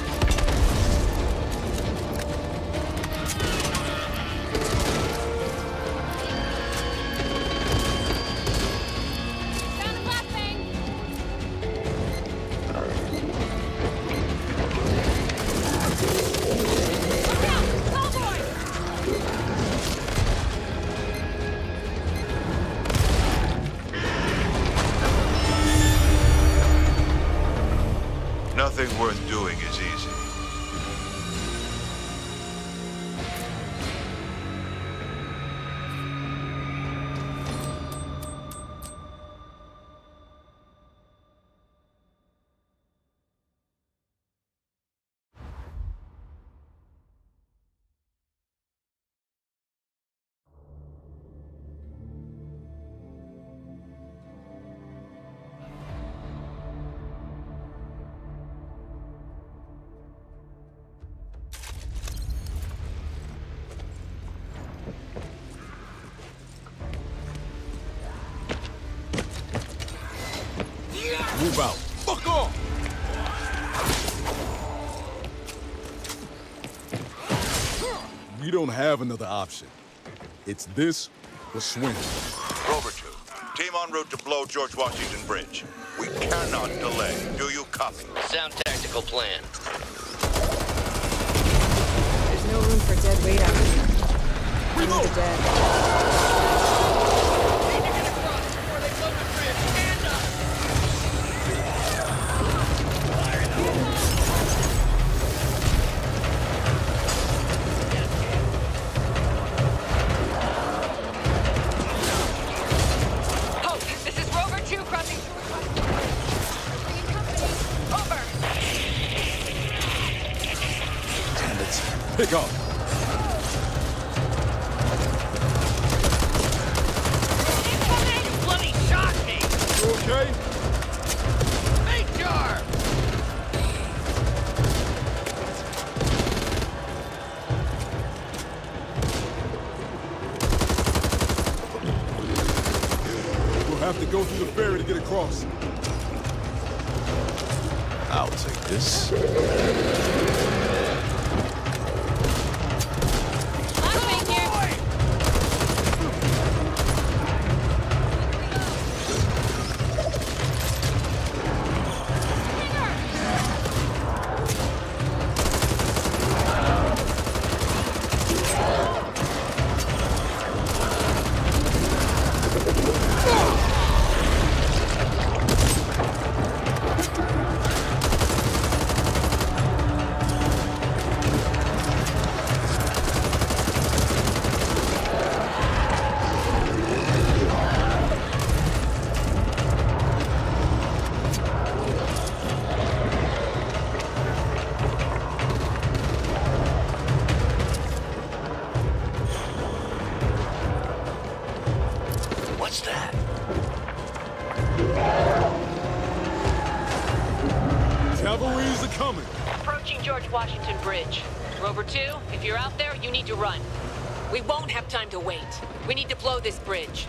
Found a flashbang! Look out! Cowboy! Nothing worth doing is easy. Move out. Fuck off! We don't have another option. It's this or swing. Rover two, team en route to blow George Washington Bridge. We cannot delay. Do you copy? Sound tactical plan. There's no room for dead weight out here. Only the dead. Need to get across before they blow the bridge. Stand up! Hope, this is Rover two crossing George Washington. Bringing company. Over. Damn it. Pick up. You bloody shot me! You okay? Major! We'll have to go through the ferry to get across. I'll take this. Flashbang here! What's that? Cavalry's are coming. Approaching George Washington Bridge. Rover two, if you're out there, you need to run. We won't have time to wait. We need to blow this bridge.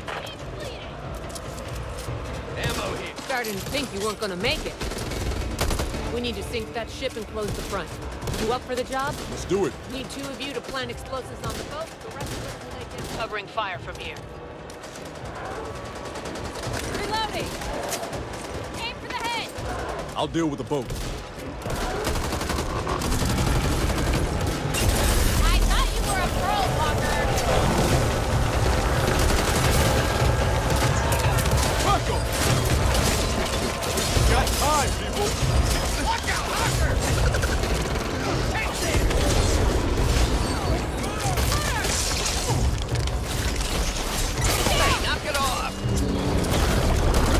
Ammo here. Starting to think you weren't gonna make it. We need to sink that ship and close the front. You up for the job? Let's do it. Need two of you to plant explosives on the boat. The rest of us will take it. Covering fire from here. Reloading! Aim for the head! I'll deal with the boat. I thought you were a pearl walker! Fuck 'em! Got time, people! Watch out, Locker! Take this! Hey, knock it off!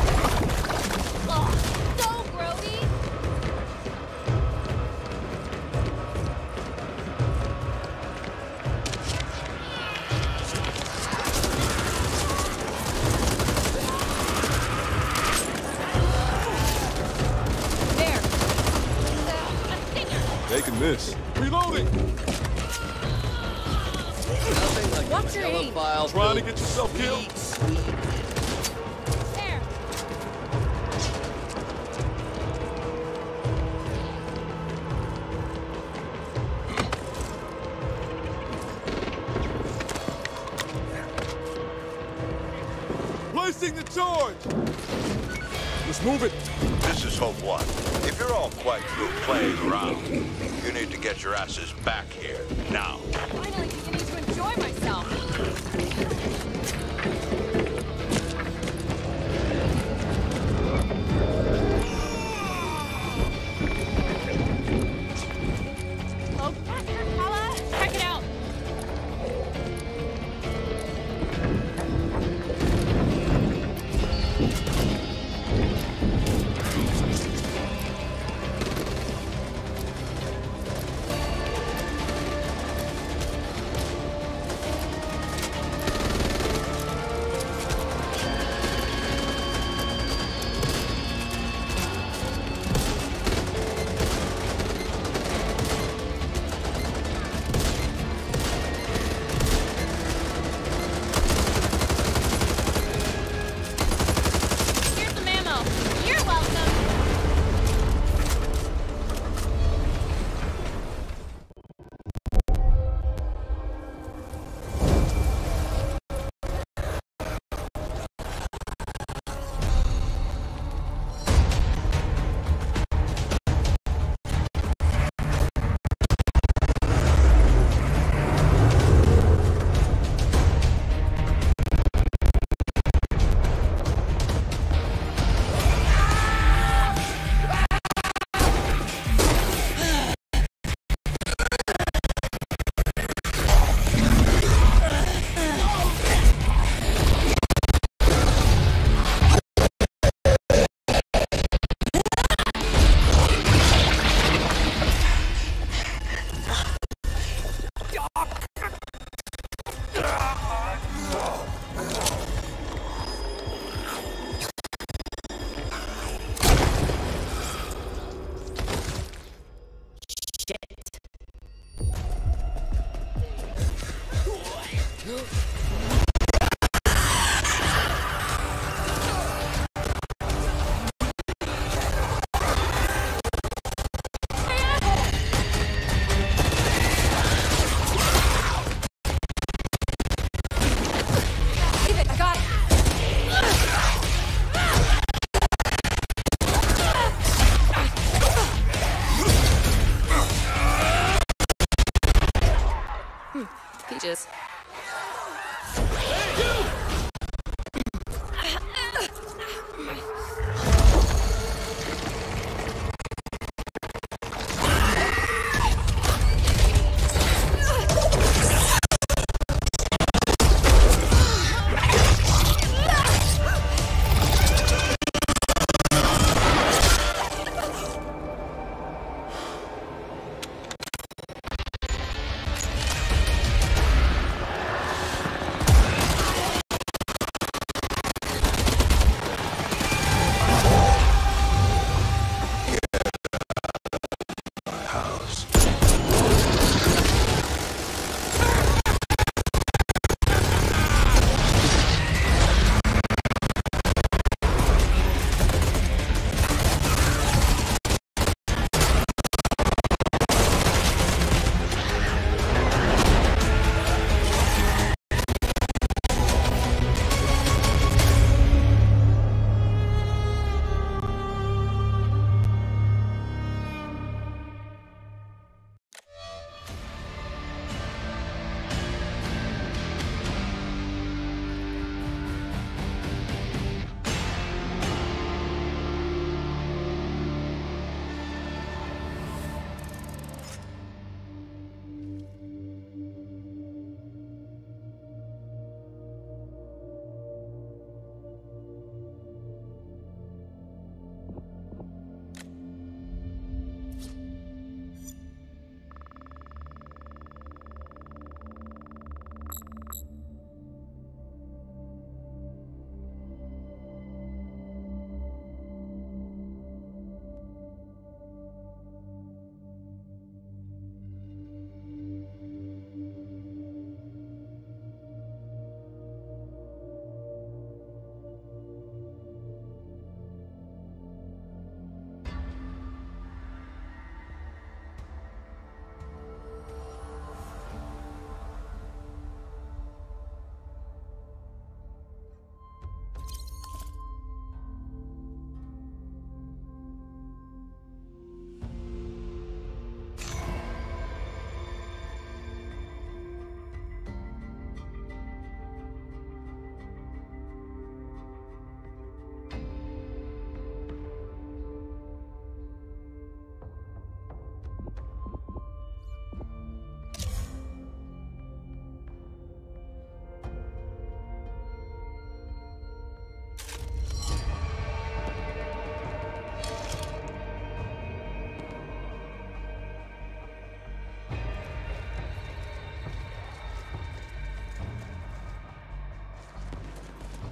taking this. Reloading! Nothing like Watch your aim. file. Trying to get yourself killed? There. Placing the charge! Let's move it. This is Hope One. If you're all quite through playing around, you need to get your asses back here, now. Finally beginning to enjoy myself. Oh, faster, Paula! Check it out! Here's some ammo. You're welcome. Leave it, I got it. Hmm, Peaches.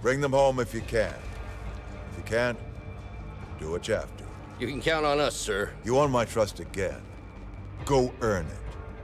Bring them home if you can. If you can't, do what you have to. You can count on us, sir. You won my trust again. Go earn it.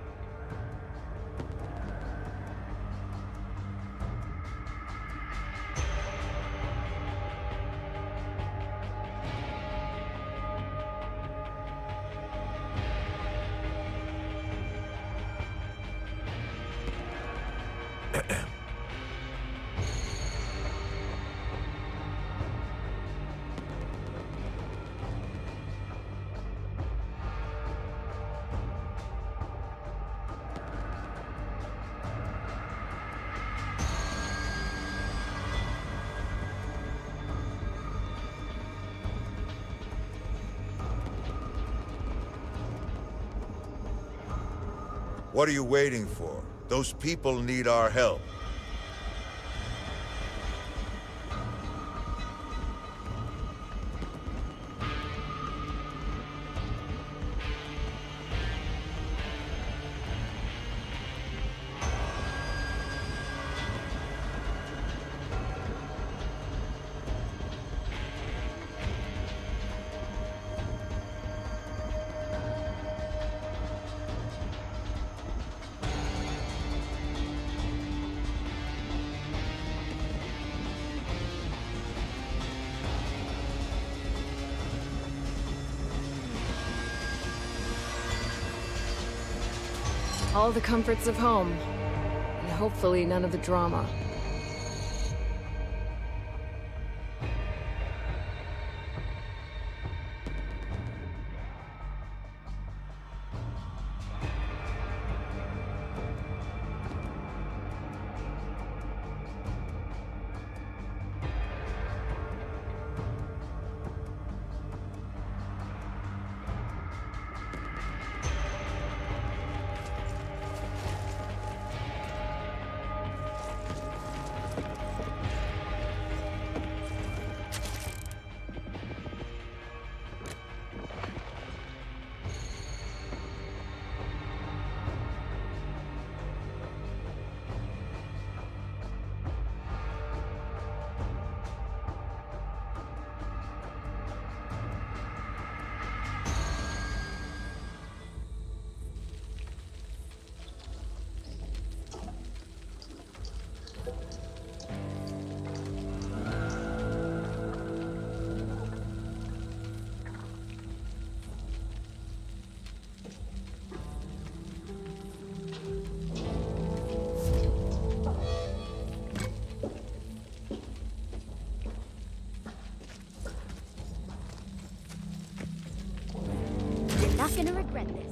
What are you waiting for? Those people need our help. All the comforts of home, and hopefully none of the drama. Not gonna regret this.